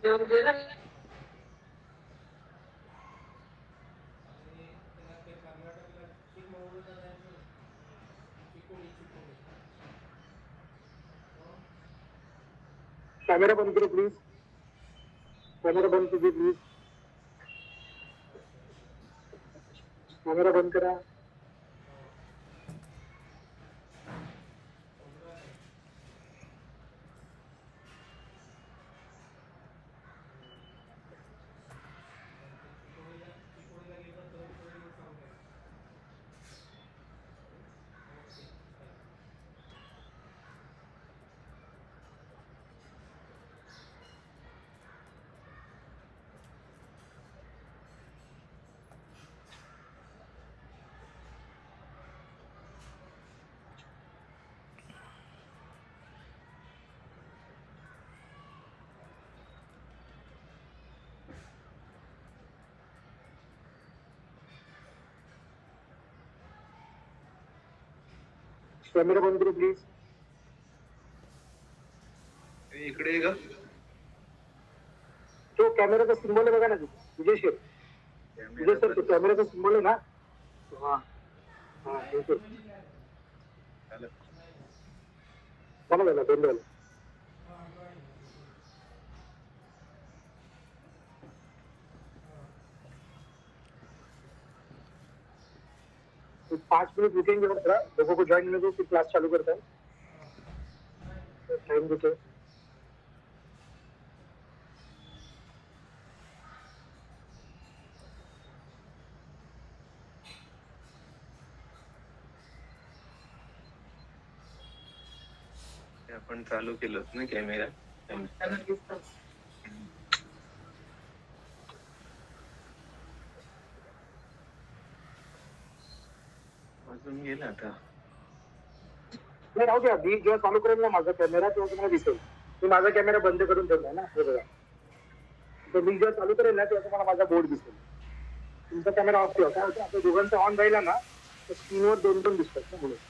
Camera बंद करो please. Camera बंद कीजिए प्लीज. कॅमेरा बंद करा. कॅमेरा बंद करो प्लीज. इकडे का तो कॅमेराचा सिम्बॉल आहे बघा ना, विजय शेठ. विजय सर, तो कॅमेराचा सिम्बॉल आहे ना. हा हा झालं झालं बंद झालं. 5 मिनट रुकेंगे थोड़ा, लोगों को ज्वाइन होने दो, फिर क्लास चालू करता है. टाइम देते. आपण चालू केलं ना कॅमेरा. अजून गेला आता. नाही राहू द्या. मी जेव्हा चालू करेल ना माझा कॅमेरा तेव्हा तुम्हाला दिसेल. मी माझा कॅमेरा बंद करून ठेवला ना, हे बघा. तर मी जेव्हा चालू करेल ना तेव्हा तुम्हाला माझा बोर्ड दिसेल. तुमचा कॅमेरा ऑफ ठेवा. काय होतं, आपल्या दोघांचा ऑन राहिला ना तर स्क्रीनवर दोन दोन दिसतात ना म्हणून.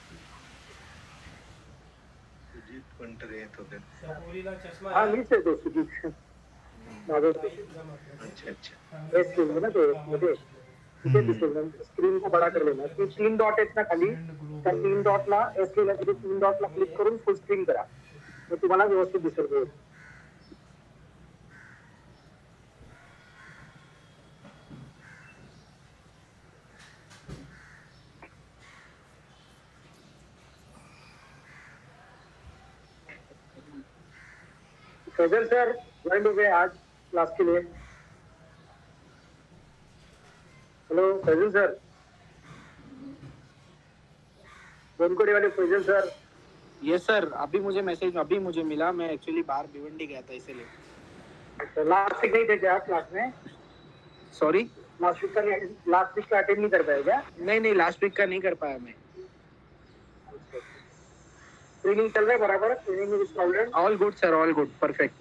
सुजित कोणतरी येत होते. हा मीच आहे तो सुजित. माझा अच्छा अच्छा. ना तो मध्ये तिथे दिसेल. स्क्रीन को बडा कर लेना. ते 3 डॉट आहेत ना खाली, त्या 3 डॉटला एस केला तिथे 3 डॉटला क्लिक करून फुल स्क्रीन करा. मग तुम्हाला व्यवस्थित दिसेल. फैजल सर ज्वाइन हो गए आज क्लास के लिए. Hello Faizal sir. बनकोड़े वाले फैजल सर. यस सर, अभी मुझे मिला. मैं एक्चुअली बाहर भिवंडी गया था इसीलिए. अच्छा, लास्ट वीक नहीं थे क्या क्लास में? सॉरी, लास्ट वीक का अटेंड नहीं कर पाए क्या? नहीं लास्ट वीक का नहीं कर पाया मैं. ट्रेनिंग चल रहा है बराबर? ट्रेनिंग में student all good sir, all good, perfect.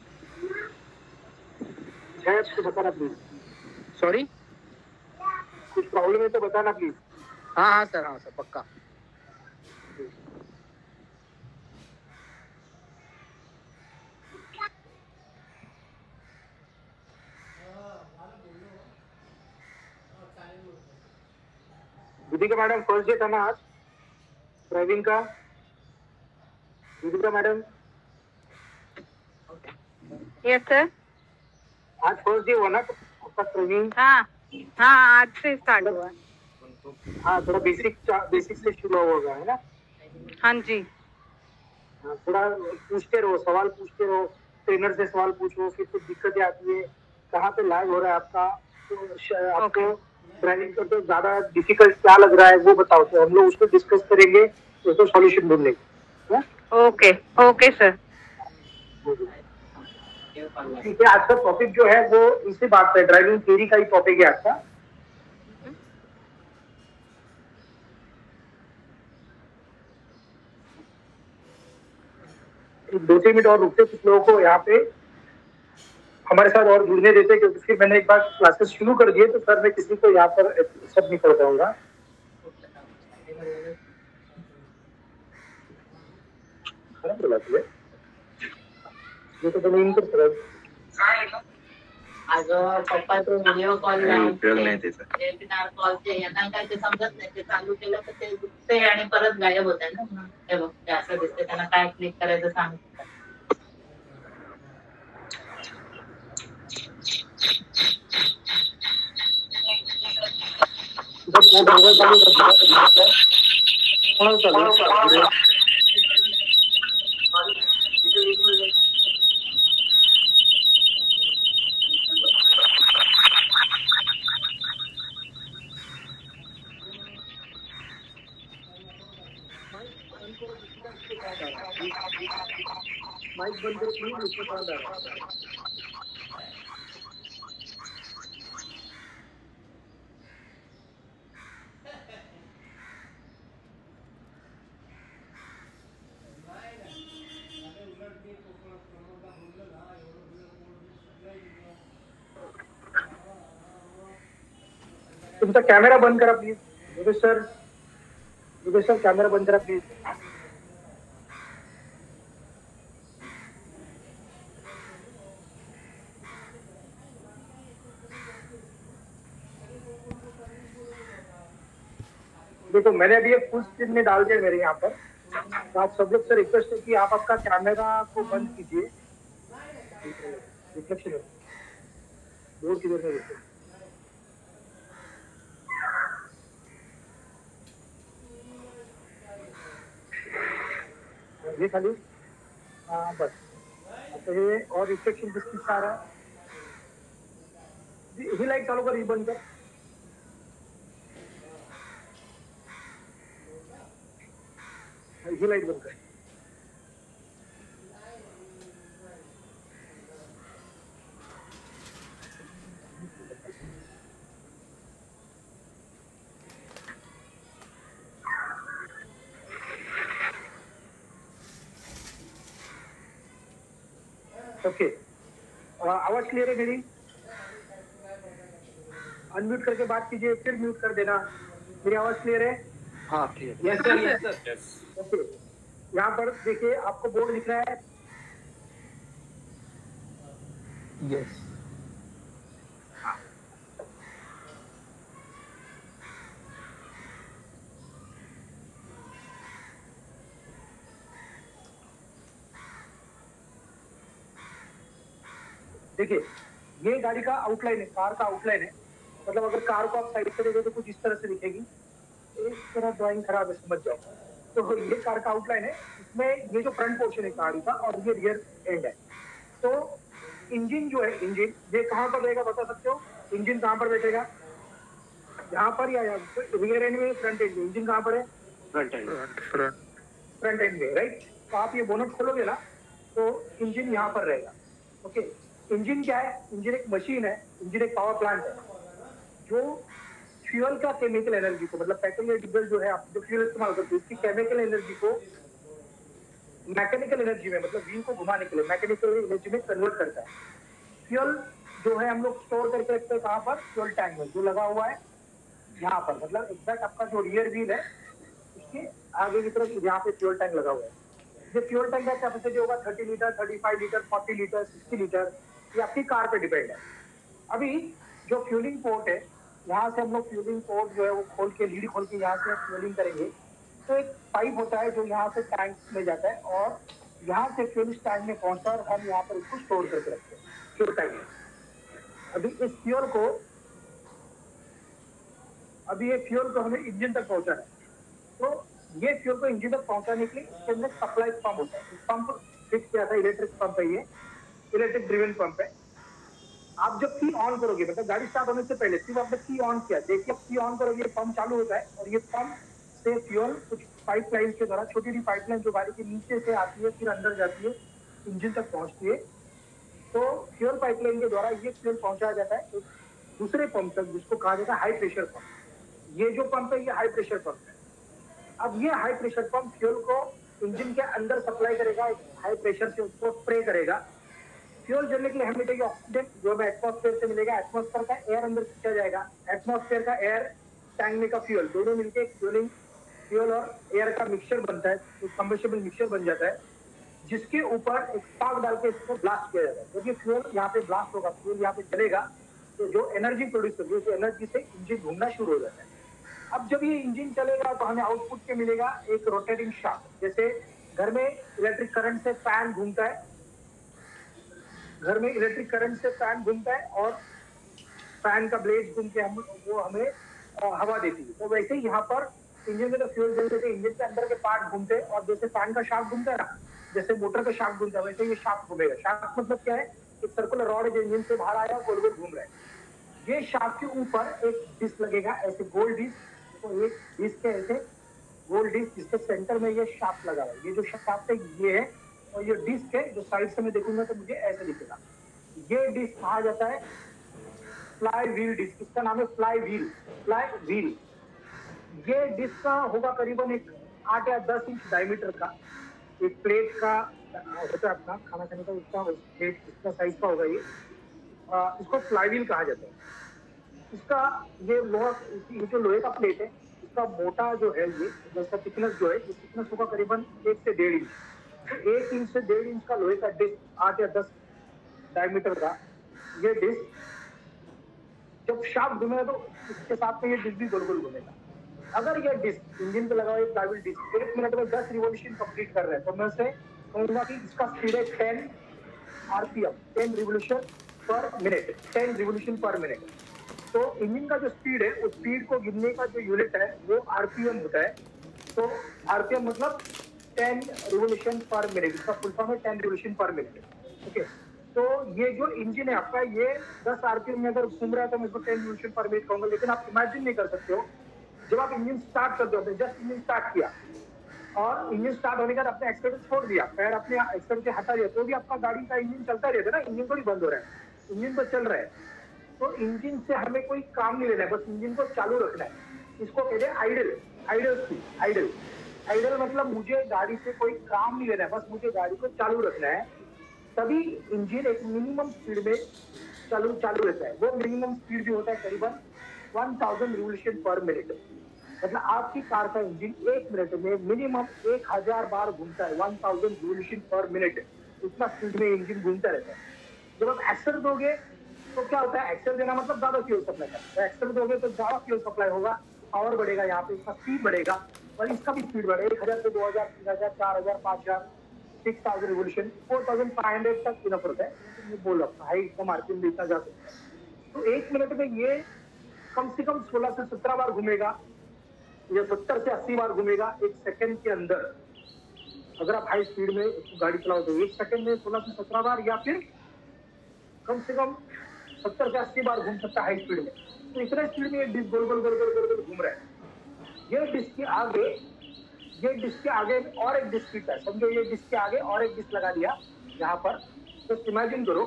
है तो बताना प्लीज. सॉरी, कुछ प्रॉब्लम है तो बताना प्लीज. हाँ सर पक्का. दीदी का मैडम फर्स्ट डे था ना आज ड्राइविंग का. दीदी का मैडम. Yes sir. आज फर्स्ट डे हुआ ना आपका ट्रेनिंग? हाँ आज से स्टार्ट हुआ. हाँ थोड़ा बेसिक से शुरू होगा है ना. हाँ जी. हाँ, थोड़ा पूछते रहो, सवाल पूछते रहो. ट्रेनर से सवाल पूछो. फिर कुछ दिक्कतें आती है, कहाँ पे लैग हो रहा है आपका, तो आपको ड्राइविंग करते तो ज्यादा डिफिकल्ट क्या लग रहा है वो बताओ, तो हम लोग उसको डिस्कस करेंगे, उसको सॉल्यूशन ढूंढेंगे. Okay sir. ठीक है. आज का टॉपिक जो है वो इसी बात पे, ड्राइविंग थ्योरी का ही टॉपिक है आज का. दो तीन मिनट और रुकते, कुछ लोगों को यहाँ पे हमारे साथ और जुड़ने देते, क्योंकि फिर मैंने एक बार क्लासेस शुरू कर दिए तो सर मैं किसी को यहाँ पर सब नहीं कर पाऊंगा. ये तो नहीं कर अगं पप्पा तो व्हिडिओ कॉल काही उपयोग नाही त्याचा. वेबिनार कॉलचे यांना काय ते समजत नाही, ते चालू केलं तर ते दुखते आणि परत गायब होते ना. हे बघ ते असं दिसते, त्यांना काय क्लिक करायचं सांगतात. माइक बंद करो प्लीज, उसमें साउंड आ रहा है. तुमचा कॅमेरा बंद करा प्लीज. योगेश सर कॅमेरा बंद करा प्लीज. देखो मैंने अभी एक फुल स्क्रीन में डाल दिया मेरे यहाँ पर, तो आप सब लोग से रिक्वेस्ट है कि आप आपका कैमरा को बंद कीजिए. रिफ्लेक्शन है बोर्ड किधर है देखो. ये खाली हाँ बस. आता हे और रिफ्लेक्शन किसकी आ रहा है. ही लाइट चालू कर, ही बंद कर. ही लाइट बंद कर. ओके आवाज क्लियर है मेरी. अनम्यूट करके बात कीजिए, फिर म्यूट कर देना. मेरी आवाज क्लियर है. हाँ clear. Yes sir, yes sir. Okay यहाँ पर देखिए आपको बोर्ड दिख रहा है. यस. देखिए ये गाड़ी का आउटलाइन है, कार का आउटलाइन है. मतलब अगर कार को आप साइड से देखो तो कुछ इस तरह से दिखेगी. एक तरह ड्राइंग खराब है, समझ जाओ. तो ये कार का आउटलाइन है. इसमें ये जो फ्रंट पोर्शन है गाड़ी का और ये रियर एंड है. तो इंजन जो है, इंजन ये कहाँ पर रहेगा बता सकते हो. इंजन कहाँ पर बैठेगा, यहाँ पर या रियर एंड में, फ्रंट एंड में. इंजन कहाँ पर है, फ्रंट एंड. फ्रंट एंड में, राइट. तो आप ये बोनट खोलोगे ना तो इंजन यहाँ पर रहेगा. ओके इंजन क्या है, इंजन एक मशीन है, इंजन एक पावर प्लांट है जो फ्यूल का केमिकल एनर्जी को, मतलब पेट्रोल या डीजल जो है आप जो फ्यूल इस्तेमाल करते हो, इसकी केमिकल एनर्जी को मैकेनिकल एनर्जी में, मतलब व्हील को घुमाने के लिए मैकेनिकल एनर्जी में कन्वर्ट करता है. फ्यूल जो है हम लोग स्टोर करके रखते हैं कहाँ पर, फ्यूल टैंक में जो लगा हुआ है यहाँ पर. मतलब एग्जैक्ट आपका जो रियर व्हील है उसके आगे की तरफ यहाँ पे फ्यूल टैंक लगा हुआ है. ये फ्यूल टैंक का कैपेसिटी होगा 30 लीटर, 35 लीटर, 40 लीटर, 60 लीटर. ये आपकी कार पे डिपेंड है. अभी जो फ्यूलिंग पोर्ट है, यहाँ से हम लोग फ्यूलिंग पोर्ट जो है वो खोल के, लीड खोल के यहाँ से फ्यूलिंग करेंगे. तो एक पाइप होता है जो यहाँ से टैंक में जाता है और यहाँ से फ्यूल इस टैंक में पहुँचता है और हम यहाँ पर उसको स्टोर करके रखते हैं फ्यूल टैंक में. अभी इस फ्यूल को, अभी ये फ्यूल को हमें इंजन तक पहुँचाना है. तो ये फ्यूल को इंजन तक पहुँचाने के लिए इसके अंदर सप्लाई पंप होता है. पंप फिक्स किया था, इलेक्ट्रिक पंप है, ये इलेक्ट्रिक ड्रिवन पंप है. आप जब की ऑन करोगे, मतलब गाड़ी स्टार्ट होने से पहले सिर्फ आपने की ऑन किया, देखिए की ऑन करोगे पंप चालू होता है और ये पंप से फ्यूल कुछ पाइपलाइन के द्वारा, छोटी छोटी पाइपलाइन जो गाड़ी के नीचे से आती है फिर अंदर जाती है, इंजन तक पहुंचती है. तो फ्यूल पाइपलाइन के द्वारा ये फ्यूल पहुंचाया जाता है एक दूसरे पंप तक जिसको कहा जाता है हाई प्रेशर पंप. ये जो पंप है ये हाई प्रेशर पंप है. अब ये हाई प्रेशर पंप फ्यूल को इंजन के अंदर सप्लाई करेगा, हाई प्रेशर से उसको स्प्रे करेगा. फ्यूल जलने के लिए हमें चाहिए ऑक्सीजन जो हमें एटमॉस्फेयर से मिलेगा. एटमॉस्फेयर का एयर अंदर खींचा जाएगा, एटमॉस्फेयर का एयर, टैंक में का फ्यूल, दोनों मिलकर फ्यूल और एयर का मिक्सचर बनता है, तो कंबस्टेबल मिक्सचर बन जाता है. जिसके ऊपर एक स्पार्क डाल के इसको ब्लास्ट किया जाता है। जब ये फ्यूल यहाँ पे ब्लास्ट होगा, फ्यूल यहाँ पे जलेगा, तो जो एनर्जी प्रोड्यूस होगी उस एनर्जी से इंजन घूमना शुरू हो जाता है। अब जब ये इंजन चलेगा तो हमें आउटपुट के मिलेगा एक रोटेटिंग शाफ्ट। जैसे घर में इलेक्ट्रिक करंट से फैन घूमता है, घर में इलेक्ट्रिक करंट से फैन घूमता है और फैन का ब्लेड घूम के वो हमें हवा देती है। तो वैसे ही यहाँ पर इंजन में तो फ्यूल जलते थे, इंजन के अंदर के पार्ट घूमते हैं और जैसे फैन का शाफ्ट घूमता है ना, जैसे मोटर का शाफ्ट घूमता है, वैसे ये शाफ्ट घूमेगा। शाफ्ट मतलब क्या है? एक सर्कुलर रॉड है जो इंजन से बाहर आया गोल गोल घूम रहा है। ये शाफ्ट के ऊपर एक डिस्क लगेगा, ऐसे गोल डिस्क, तो एक डिस्क है ऐसे गोल डिस्क, जिसके सेंटर में ये शाफ्ट लगा हुआ है। ये जो शाफ्ट है ये है, और ये डिस्क है जो साइड से मैं देखूंगा तो मुझे ऐसे दिखेगा। ये डिस्क कहा जाता है फ्लाई व्हील डिस्क, इसका नाम है फ्लाई व्हील, फ्लाई व्हील। ये डिस्क का होगा करीबन एक 8 या 10 इंच डायमीटर का, एक प्लेट का होता है अपना खाना खाने का, उसका प्लेट इसका साइज का होगा ये। इसको फ्लाई व्हील कहा जाता है। इसका ये लोहा, ये जो लोहे का प्लेट है, इसका मोटा जो है ये, इसका थिकनेस जो है, ये थिकनेस होगा करीबन 1 से 1.5 इंच। तो 1 इंच से 1.5 इंच का लोहे का डिस्क, 8 या 10 डायमीटर का ये डिस्क, जब शाफ्ट घूमेगा तो इसके साथ में ये डिस्क भी गोल गोल घूमेगा। अगर ये डिस्क इंजन पे लगा हुआ एक फ्लाईव्हील डिस्क 1 मिनट में 10 रिवॉल्यूशन कंप्लीट कर रहा है, तो मैं से कहूंगा कि इसका स्पीड है 10 RPM, 10 revolution per minute, 10 revolution per minute. तो इंजन का जो स्पीड है, उस स्पीड को गिनने का जो यूनिट है वो आरपीएम होता है। तो आरपीएम मतलब 10 रिवॉल्यूशन पर मिनट, इसका फुल फॉर्म है 10 रिवॉल्यूशन पर मिनट। ओके, तो ये जो इंजन है आपका, ये 10 आरपीएम में अगर घूम रहा है तो मैं इसको 10 रिवॉल्यूशन पर मिनट कहूंगा। लेकिन आप इमेजिन नहीं कर सकते हो, जब आप इंजन स्टार्ट करते हो, जस्ट इंजन स्टार्ट किया और इंजन स्टार्ट होने के बाद आपने एक्सीलरेटर छोड़ दिया, पैर अपने एक्सीलरेटर से हटा दिया, तो भी आपका गाड़ी का इंजन चलता रहता है ना, इंजन थोड़ी बंद हो रहा है, इंजन तो चल रहा है। तो इंजन से हमें कोई काम नहीं लेना है, बस इंजन को चालू रखना है। इसको कहते हैं idle, idle speed, idle. Idle मतलब मुझे गाड़ी से कोई काम नहीं लेना है, बस मुझे गाड़ी को चालू रखना है, तभी इंजन एक मिनिमम स्पीड में चालू रहता है। वो मिनिमम स्पीड भी होता है करीबन 1000 रिवॉल्यूशन पर मिनट। मतलब आपकी कार का इंजन 1 मिनट में मिनिमम 1000 बार घूमता है, 1000 रिवॉल्यूशन पर मिनट, इतना स्पीड में इंजन घूमता रहता है। जब आप एक्सेल दोगे तो क्या होता है? एक्सेल देना मतलब ज्यादा फ्यूल सप्लाई करना, तो एक्सेल दोगे तो ज्यादा फ्यूल सप्लाई होगा, पावर बढ़ेगा, यहाँ पे इसका स्पीड बढ़ेगा और इसका भी स्पीड बढ़ेगा। 1000 से 2000, 3000, 4000, 5000, 6000 रिवॉल्यूशन, 4500 तक इनफ होता है। तो ये बोल रहा हाई कम आरपीएम भी इतना जा सकता है। तो 1 मिनट में ये कम से कम 16 से 17 बार घूमेगा, या 70 से 80 बार घूमेगा 1 सेकंड के अंदर। अगर आप हाई स्पीड में गाड़ी चलाओ तो 1 सेकंड में 16 से 17 बार, या फिर कम से कम 70 से 80 बार घूम सकता है हाई स्पीड में। तो इतना स्पीड में ये डिस्क गोल गोल गोल गोल गोल गोल घूम रहा है। ये डिस्क के आगे, ये डिस्क के आगे और एक डिस्क फिट है, समझो ये डिस्क के आगे और एक डिस्क लगा दिया यहाँ पर। तो इमेजिन करो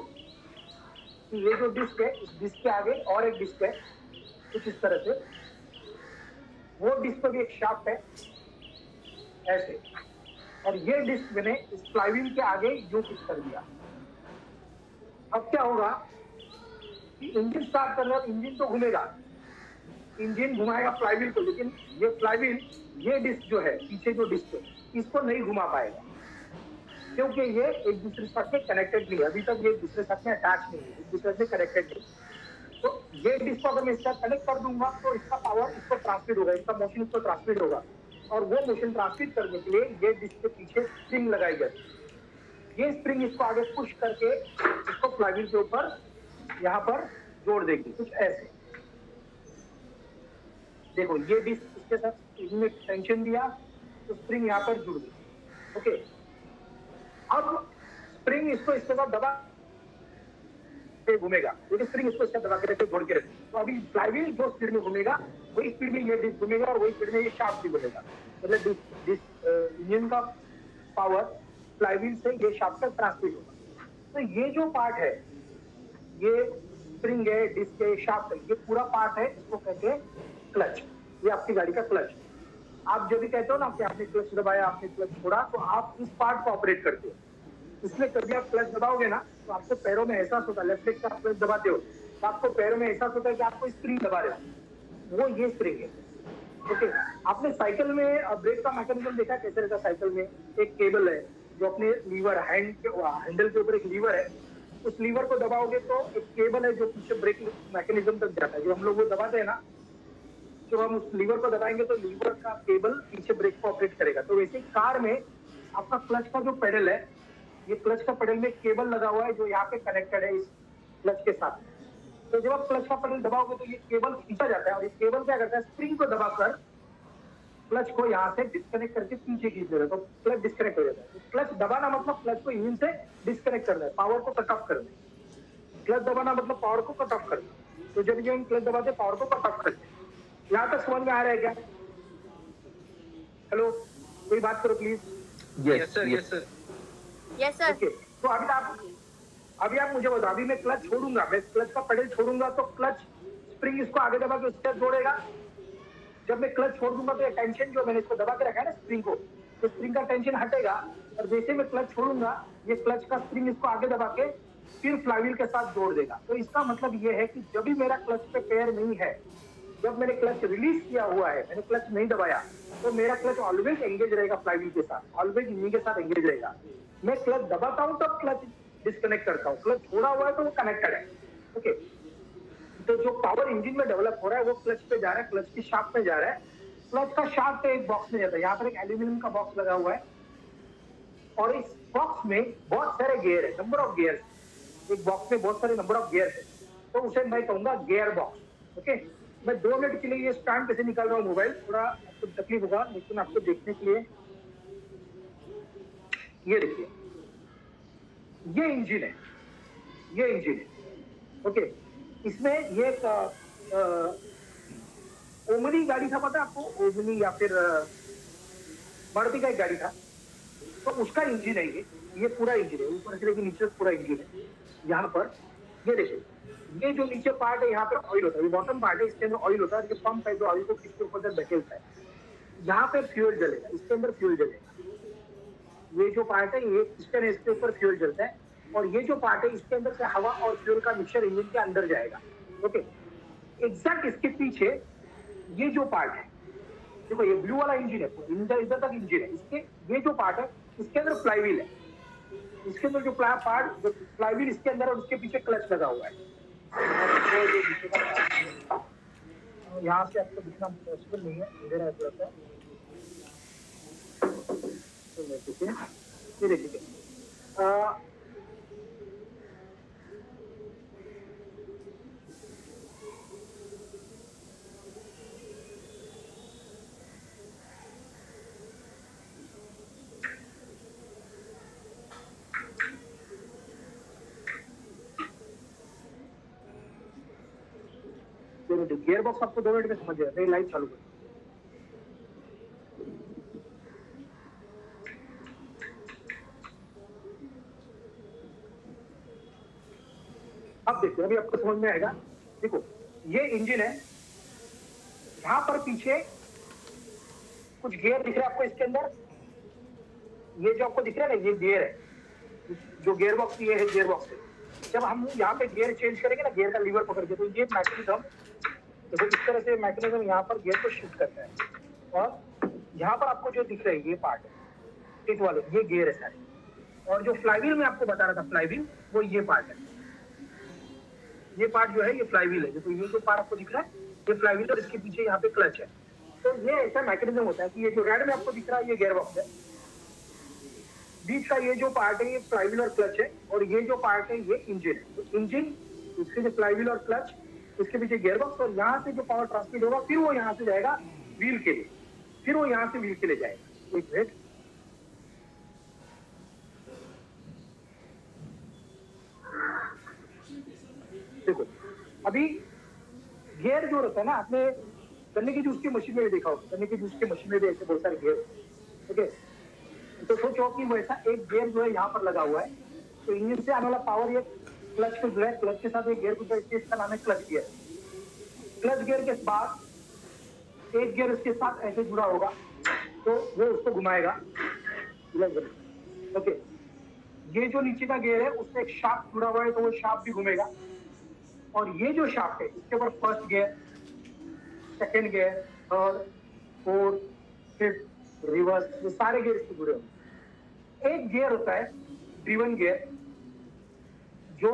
कि ये जो डिस्क है, इस डिस्क के आगे और एक डिस्क है कुछ इस तरह से, वो डिस्क पर भी एक शाफ्ट है ऐसे, और ये डिस्क मैंने इस फ्लाईव्हील के आगे यूं फिक्स कर दिया। अब क्या होगा कि इंजन स्टार्ट करना, इंजन तो घूमेगा, इंजन घुमाएगा फ्लाईव्हील को, लेकिन ये फ्लाईव्हील, ये डिस्क जो है पीछे जो डिस्क है, इसको नहीं घुमा पाएगा, क्योंकि ये एक दूसरे साथ में कनेक्टेड नहीं है, अभी तक ये दूसरे साथ में अटैच नहीं है, एक दूसरे से कनेक्टेड नहीं। तो ये डिस्क को अगर मैं इसका कनेक्ट कर दूंगा तो इसका पावर इसको ट्रांसमिट होगा, इसका मोशन इसको ट्रांसमिट होगा, और वो मोशन ट्रांसमिट करने के लिए ये डिस्क के पीछे स्प्रिंग लगाई जाती है। ये स्प्रिंग इसको आगे पुश करके इसको फ्लाईव्हील के ऊपर यहाँ पर जोड़ देगी, कुछ ऐसे। देखो ये डिस्क इसके साथ इसमें टेंशन दिया तो स्प्रिंग यहाँ पर जुड़ गई। ओके, अब स्प्रिंग इसको इसके साथ दबा घूमेगा, क्योंकि स्प्रिंग इसको इसका दबा के रखे, जोड़ के रखे। तो अभी फ्लाईव्हील जो स्पीड में घूमेगा वही स्पीड में ये डिस्क घूमेगा, और वही स्पीड में ये शाफ्ट भी घूमेगा। मतलब इंजन का पावर फ्लाईव्हील से ये शाफ्ट तक ट्रांसमिट होगा। तो ये जो पार्ट है, ये स्प्रिंग है, डिस्क है, शाफ्ट है, ये पूरा पार्ट है, इसको कहते हैं क्लच। ये आपकी गाड़ी का क्लच। आप जब भी कहते हो ना कि आपने क्लच दबाया, आपने क्लच छोड़ा, तो आप इस पार्ट को ऑपरेट करते हो। इसलिए कभी आप क्लच दबाओगे ना तो आपको पैरों में एहसास होता है, लेफ्ट लेग से आप क्लच दबाते हो तो आपको पैरों में एहसास होता है कि आपको स्प्रिंग दबा रहे हो, वो ये स्प्रिंग है। ओके, आपने साइकिल में ब्रेक का मैकेनिज्म देखा कैसे रहता है? साइकिल में एक केबल है जो अपने लीवर हैंडल के ऊपर एक लीवर है, उस लीवर को दबाओगे तो एक केबल है जो पीछे ब्रेक मैकेनिज्म तक जाता है, जो हम लोग वो दबाते हैं ना, जब हम उस लीवर को दबाएंगे तो लीवर का केबल पीछे ब्रेक को ऑपरेट करेगा। तो वैसे कार में आपका क्लच का जो पेडल है, ये क्लच का पेडल में केबल लगा हुआ है जो यहाँ पे कनेक्टेड है इस क्लच के साथ। तो जब आप क्लच का पेडल दबाओगे तो ये केबल खींचा जाता है और ये केबल क्या करता है, स्प्रिंग को दबाकर क्लच को यहाँ से डिस्कनेक्ट करके पीछे खींच देता है, तो क्लच डिस्कनेक्ट हो जाता है। तो क्लच दबाना मतलब क्लच को इंजन से डिस्कनेक्ट करना है, पावर को कट ऑफ करना है। क्लच दबाना मतलब पावर को कट ऑफ करना। तो जब ये क्लच दबाते पावर को कट ऑफ करते हैं। यहाँ तक समझ में आ रहा है क्या? हेलो, कोई बात करो please. Yes sir, yes sir, yes sir. Okay, तो अभी आप मुझे बताओ, अभी मैं क्लच छोड़ूंगा, मैं क्लच का पेडल छोड़ूंगा तो क्लच स्प्रिंग इसको आगे दबा के उसके जोड़ेगा। जब मैं क्लच छोड़ दूंगा तो ये टेंशन जो मैंने इसको दबा के रखा है ना स्प्रिंग को, तो स्प्रिंग का टेंशन हटेगा और जैसे मैं क्लच छोड़ूंगा ये क्लच का स्प्रिंग इसको आगे दबा के फिर फ्लाईव्हील के साथ जोड़ देगा। तो इसका मतलब ये है कि जब भी मेरा क्लच पे पैर नहीं है, जब मैंने क्लच रिलीज किया हुआ है, मैंने क्लच नहीं दबाया, तो मेरा क्लच ऑलवेज एंगेज रहेगा फ्लाईव्हील के साथ, ऑलवेज इंजन के साथ एंगेज रहेगा। मैं क्लच दबाता हूँ तब क्लच डिस्कनेक्ट करता हूँ, क्लच छोड़ा हुआ है तो वो कनेक्टेड है। ओके, तो जो पावर इंजन में डेवलप हो रहा है वो क्लच पे जा रहा है, क्लच की शाफ्ट में जा रहा है। क्लच का शाफ्ट एक बॉक्स में जाता है, यहाँ पर एक एल्यूमिनियम का बॉक्स लगा हुआ है और इस बॉक्स में बहुत सारे गियर है, नंबर ऑफ गियर्स। एक बॉक्स में बहुत सारे नंबर ऑफ गियर्स है, तो उसे मैं कहूंगा गियर बॉक्स। ओके, मैं 2 मिनट के लिए ये स्टैंड पे से निकाल रहा हूँ मोबाइल, थोड़ा आपको तकलीफ होगा लेकिन आपको देखने के लिए। ये देखिए, ये इंजन है, ये इंजन है। ओके, इसमें ये ओमनी गाड़ी था, पता है आपको? ओमनी या फिर मारुति का एक गाड़ी था, तो उसका इंजन है ये पूरा इंजन है, ऊपर से लेकर नीचे पूरा इंजन है। यहाँ पर ये देखिए, ये जो नीचे पार्ट है यहाँ पर ऑयल होता है, ये बॉटम पार्ट है, इसके अंदर ऑयल होता है, ये पंप है जो ऑयल को किसके ऊपर तक धकेलता है। यहाँ पे फ्यूल जलेगा, इसके अंदर फ्यूल जलेगा। ये जो पार्ट है ये पिस्टन है, इसके ऊपर फ्यूल जलता है और ये जो पार्ट है इसके अंदर से हवा और फ्यूल का मिक्सचर इंजन के अंदर जाएगा। ओके, एग्जैक्ट इसके पीछे ये जो पार्ट है, देखो ये ब्लू वाला इंजन है, इधर तक इंजन है, इसके ये जो पार्ट है इसके अंदर फ्लाईव्हील है, इसके अंदर जो पार्ट फ्लाईव्हील इसके अंदर और उसके पीछे क्लच लगा हुआ है। यहाँ से आपको दिखना पॉसिबल नहीं है, अंधेरा है थोड़ा सा, तो देखिए ये देखिए गियर बॉक्स आपको 2 मिनट में समझ जाएगा। लाइट चालू कर, अब देखो, अभी आपको समझ में आएगा। देखो ये इंजन है, यहाँ पर पीछे कुछ गियर दिख रहा है आपको इसके अंदर, ये जो आपको दिख रहा है ना, ये गियर है, जो गियर बॉक्स ये है गियर बॉक्स है। जब हम यहाँ पे गियर चेंज करेंगे ना, गियर का लीवर पकड़ के, तो ये मैकेनिज्म देखो इस तरह से मैकेनिज्म यहाँ पर गियर को शिफ्ट करता है और यहाँ पर आपको जो दिख रहा है ये पार्ट है, टिट वाले, ये गियर है सारे। और जो फ्लाईव्हील में आपको बता रहा था फ्लाईव्हील, वो ये पार्ट है, ये पार्ट जो है ये फ्लाईव्हील है। देखो ये जो पार्ट आपको दिख रहा है ये फ्लाईव्हील और इसके पीछे यहाँ पे क्लच है। तो ये ऐसा मैकेनिज्म होता है कि ये जो रेड में आपको दिख रहा है ये गियर बॉक्स है, बीच का ये जो पार्ट है ये फ्लाईव्हील और क्लच है और ये जो पार्ट है ये इंजन है। तो इंजन, इसके जो फ्लाईव्हील और क्लच, इसके पीछे गियर बॉक्स और यहाँ से जो पावर ट्रांसमिट होगा फिर वो यहाँ से जाएगा व्हील के लिए, फिर वो यहाँ से व्हील के लिए जाएगा। एक मिनट, देखो अभी गियर जो रहता है ना, आपने गन्ने के जूस की मशीन में भी देखा होगा, गन्ने के जूस की मशीन में भी ऐसे बहुत सारे गियर, ठीक है। तो सोचो कि वैसा एक गियर जो है यहाँ पर लगा हुआ है, तो इंजन से आने वाला पावर ये क्लच को जुड़ा है, क्लच के साथ एक गियर को जुड़ा है, इसका नाम है क्लच गियर। क्लच गियर के बाद एक गियर इसके साथ ऐसे जुड़ा होगा तो वो उसको घुमाएगा। ओके, ये जो नीचे का गियर है उससे एक शाफ्ट जुड़ा हुआ है तो वो शाफ्ट भी घूमेगा और ये जो शाफ्ट है इसके ऊपर first gear, second gear, third, fourth, fifth, reverse, ये सारे गियर इससे जुड़े होंगे। एक गियर होता है ड्रिवन गियर जो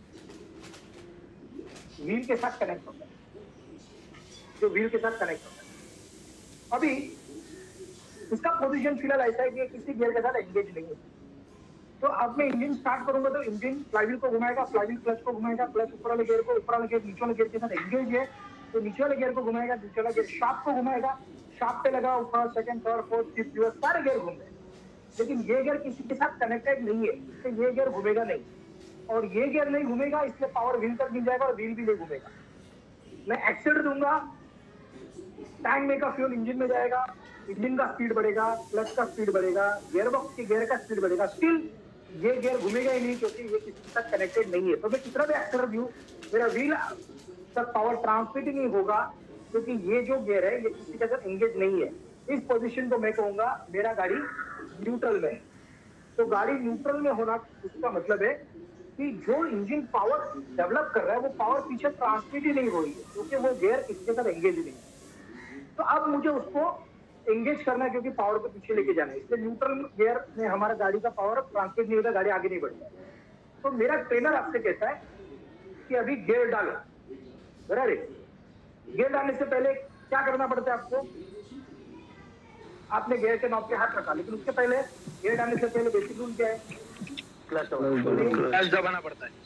व्हील के साथ कनेक्ट होता है, जो व्हील के साथ कनेक्ट होता है। अभी इसका पोजीशन फिलहाल ऐसा है कि किसी गियर के साथ एंगेज नहीं है। तो अब मैं इंजन स्टार्ट करूंगा तो इंजन फ्लाईव्हील को घुमाएगा, फ्लाईव्हील क्लच को घुमाएगा, क्लच ऊपर वाले गियर को, ऊपर वाले गियर नीचे वाले गियर के साथ एंगेज है तो नीचे वाले गियर को घुमाएगा, नीचे वाला गियर शाफ्ट को घुमाएगा, शाफ्ट पे लगा ऊपर second third fourth fifth reverse सारे गियर घूम रहे हैं। लेकिन ये गियर किसी के साथ कनेक्टेड नहीं है, तो ये गियर घूमेगा नहीं, और ये गियर नहीं घूमेगा इसलिए पावर व्हील तक मिल जाएगा और व्हील भी नहीं घूमेगा। मैं एक्सीलरेटर दूंगा, टैंक में का फ्यूल इंजन में जाएगा, इंजन का स्पीड बढ़ेगा, क्लच का स्पीड बढ़ेगा, गियर बॉक्स के गियर का स्पीड बढ़ेगा, स्टिल ये गियर घूमेगा ही नहीं क्योंकि ये किसी के साथ कनेक्टेड नहीं है। तो मैं कितना भी एक्सीलरेटर दूं मेरा व्हील तक पावर ट्रांसमिट ही नहीं होगा क्योंकि ये जो गियर है ये किसी के साथ एंगेज नहीं है। इस पोजीशन को मैं कहूंगा मेरा गाड़ी न्यूट्रल में है। तो गाड़ी न्यूट्रल में होना उसका मतलब है कि जो इंजन पावर डेवलप कर रहा है वो पावर पीछे ट्रांसमिट ही नहीं हो रही है क्योंकि वो गियर किसी के साथ एंगेज ही नहीं है। तो अब मुझे उसको एंगेज करना है क्योंकि पावर को पीछे लेके जाना है, इसलिए न्यूट्रल गियर में हमारा गाड़ी का पावर ट्रांसमिट नहीं होता, गाड़ी आगे नहीं बढ़ती। तो मेरा ट्रेनर आपसे कहता है कि अभी गियर डालो, बराबर। गियर डालने से पहले क्या करना पड़ता है आपको? आपने गियर के नॉब पे हाथ रखा, लेकिन उसके पहले गियर डालने से पहले बेसिक रूल क्या है? क्लच दबाना पड़ता है।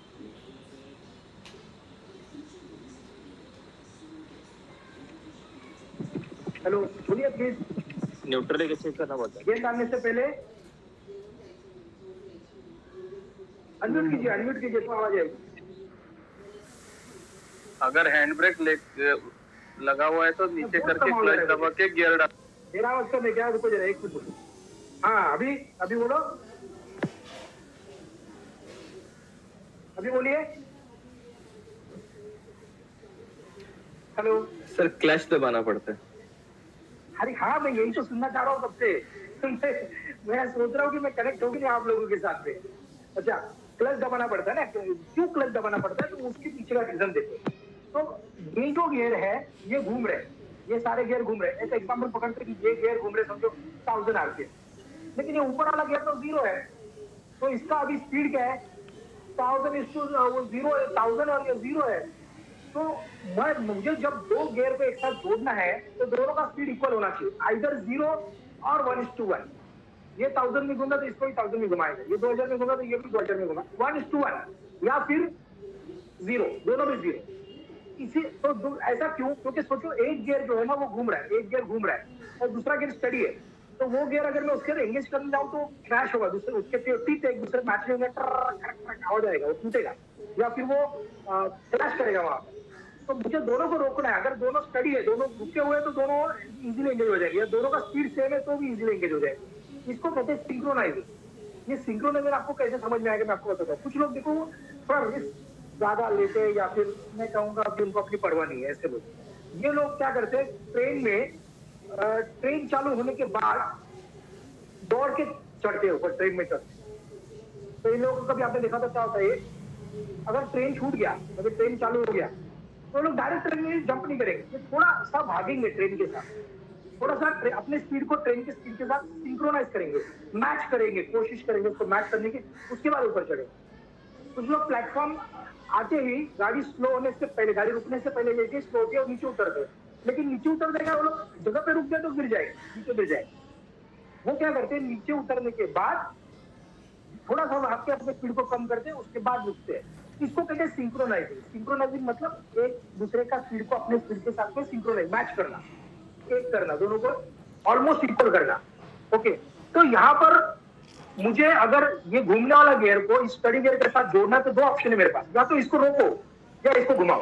हेलो बोलिए प्लीज। न्यूट्रल कैसे चेक करना पड़ता है? गियर डालने से पहले अनम्यूट कीजिए तो आवाज आएगी। अगर हैंड ब्रेक लगा हुआ है तो नीचे करके क्लच दबा के गियर डाल। मेरा आवाज तो मैं क्या रुको जरा एक मिनट। हाँ अभी बोलो, अभी बोलिए। हेलो सर क्लच दबाना पड़ता है। अरे हाँ मैं यही तो सुनना चाह रहा हूँ कब से। मैं सोच रहा हूँ कि मैं कनेक्ट होगी नहीं आप लोगों के साथ में। अच्छा क्लच दबाना पड़ता है ना, क्यों क्लच दबाना पड़ता है तो उसके पीछे का रीजन देखो। तो ये जो गियर है ये घूम रहे, ये सारे गियर घूम रहे। ऐसा एग्जाम्पल पकड़ते कि ये गियर घूम रहे समझो 1000 आरपीएम, लेकिन ये ऊपर वाला गियर तो 0 है। तो इसका अभी स्पीड क्या है? 1000 और ये 0 है। तो मुझे जब दो गियर को एक साथ जोड़ना है तो दोनों का स्पीड इक्वल होना चाहिए, आइदर 0 और 1:1। ये 1000 में घूमा तो इसको भी 1000 में घुमाएगा, ये 2000 में घूमा तो ये भी 2000 में घुमा, 1:1 या फिर 0, दोनों में 0। इसी तो ऐसा क्यों? क्योंकि सोचो एक गियर जो है ना वो घूम रहा है, एक गियर घूम रहा है और दूसरा गियर स्टडी है। तो वो गियर अगर मैं उसके एंगेज करने जाऊँ तो क्रैश होगा, दूसरे उसके टीथ एक दूसरे मैच में हो जाएगा, वो टूटेगा या फिर वो क्रैश करेगा वहां। तो मुझे दोनों को रोकना है। अगर दोनों स्टडी है, दोनों रुके हुए तो दोनों इजीली एंगेज हो जाएंगे, या दोनों का स्पीड सेम है तो भी इजीली एंगेज हो जाएगा। इसको कहते हैं सिंक्रोनाइजिंग। ये सिंक्रोनाइजर आपको कैसे समझ में आएगा मैं आपको बताता हूँ। कुछ लोग देखो थोड़ा रिस्क ज्यादा लेते हैं या फिर मैं कहूँगा कि उनको अपनी परवाह नहीं है, ऐसे लोग। ये लोग क्या करते हैं, ट्रेन में ट्रेन चालू होने के बाद दौड़ के चढ़ते हैं ऊपर, ट्रेन में चढ़ते। तो इन लोगों को कभी आपने देखा तो क्या होता है, अगर ट्रेन छूट गया, अगर ट्रेन चालू हो गया तो लोग डायरेक्ट ट्रेन में जंप नहीं करेंगे, ये थोड़ा सा भागेंगे ट्रेन के साथ, थोड़ा सा अपने स्पीड को ट्रेन की स्पीड के साथ सिंक्रोनाइज करेंगे, मैच करेंगे, कोशिश करेंगे उसको मैच करने की, उसके बाद ऊपर चढ़ेंगे। कुछ लोग प्लेटफॉर्म आते ही गाड़ी स्लो होने से पहले, गाड़ी रुकने से पहले जैसे स्लो होती है और नीचे उतरते हैं, लेकिन नीचे उतर देगा वो लोग, जगह पे रुक जाए तो गिर जाएगा, नीचे गिर जाएगा। वो क्या करते हैं, नीचे उतरने के बाद थोड़ा सा भाग के अपने स्पीड को कम करते हैं, उसके बाद रुकते हैं। इसको कहते हैं सिंक्रोनाइजिंग। सिंक्रोनाइजिंग मतलब एक दूसरे का स्पीड को अपने स्पीड के साथ में सिंक्रोनाइज, मैच करना, एक करना, दोनों को ऑलमोस्ट इक्वल करना। ओके, तो यहाँ पर मुझे अगर ये घूमने वाला गियर को इस स्टडी गियर के साथ जोड़ना तो दो ऑप्शन है मेरे पास, या तो इसको रोको या इसको घुमाओ।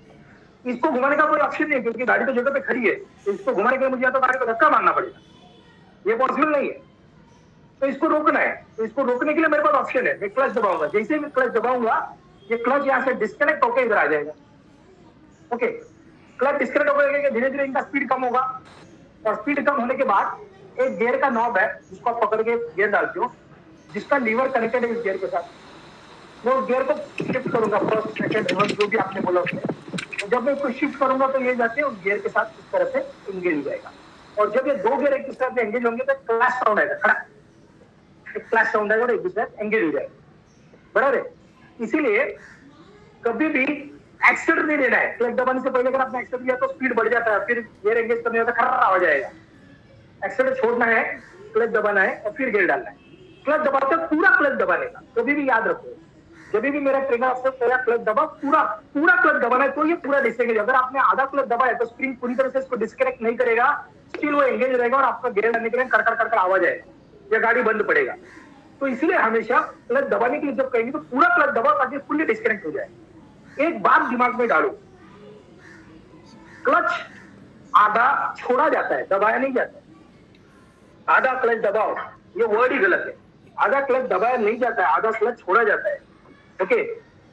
इसको घुमाने का कोई ऑप्शन नहीं है क्योंकि गाड़ी तो जगह पे खड़ी है, तो इसको घुमाने के लिए मुझे या तो गाड़ी को धक्का मारना पड़ेगा, ये पॉसिबल नहीं है। तो इसको रोकना है, तो इसको रोकने के लिए मेरे पास ऑप्शन है, मैं क्लच दबाऊंगा। जैसे मैं क्लच दबाऊंगा ये क्लच यहाँ से डिस्कनेक्ट होकर इधर आ जाएगा। ओके, क्लच डिस्कनेक्ट होकर धीरे धीरे इनका स्पीड कम होगा, और स्पीड कम होने के बाद एक गियर का नॉब है जिसको आप पकड़ के गियर डालते हो, जिसका लीवर कनेक्टेड है इस गियर के साथ। वो गियर को शिफ्ट करूंगा, फर्स्ट सेकंड रिवर्स जो भी आपने बोला उसमें, तो जब मैं इसको शिफ्ट करूंगा तो ये जाके उस गियर के साथ इस तरह से एंगेज हो जाएगा। और जब ये दो गियर एक दूसरे से एंगेज होंगे तो क्लैश साउंड आएगा, खड़ा एक क्लैश साउंड आएगा और एक दूसरे एंगेज हो जाएगा, बराबर है। इसीलिए कभी भी एक्सीडेंट नहीं लेना है। क्लच दबाने से पहले अगर आपने एक्सीडेंट लिया तो स्पीड बढ़ जाता है, फिर गियर एंगेज करने जाता है, खर्रा हो जाएगा। एक्सीडेंट छोड़ना है, क्लच दबाना है और फिर गियर डालना है। क्लच दबाते पूरा क्लच दबाने का, कभी भी याद रखो। जब भी मेरा ट्रेनर आपसे कहेगा क्लच दबा, पूरा क्लच दबाना है तो ये पूरा डिस्कनेक्ट। अगर आपने आधा क्लच दबाया तो स्प्रिंग पूरी तरह से इसको डिस्कनेक्ट नहीं करेगा, स्टिल वो एंगेज रहेगा और आपका गियर डालने के लिए कर आवाज आएगा या गाड़ी बंद पड़ेगा। तो इसलिए हमेशा क्लच दबाने के लिए जब कहेंगे तो पूरा क्लच दबाओ ताकि फुल्ली डिस्कनेक्ट हो जाए। एक बात दिमाग में डालो, क्लच आधा छोड़ा जाता है, दबाया नहीं जाता है। आधा क्लच दबाओ, ये वर्ड ही गलत है। आधा क्लच दबाया नहीं जाता है, आधा क्लच छोड़ा जाता है। ओके,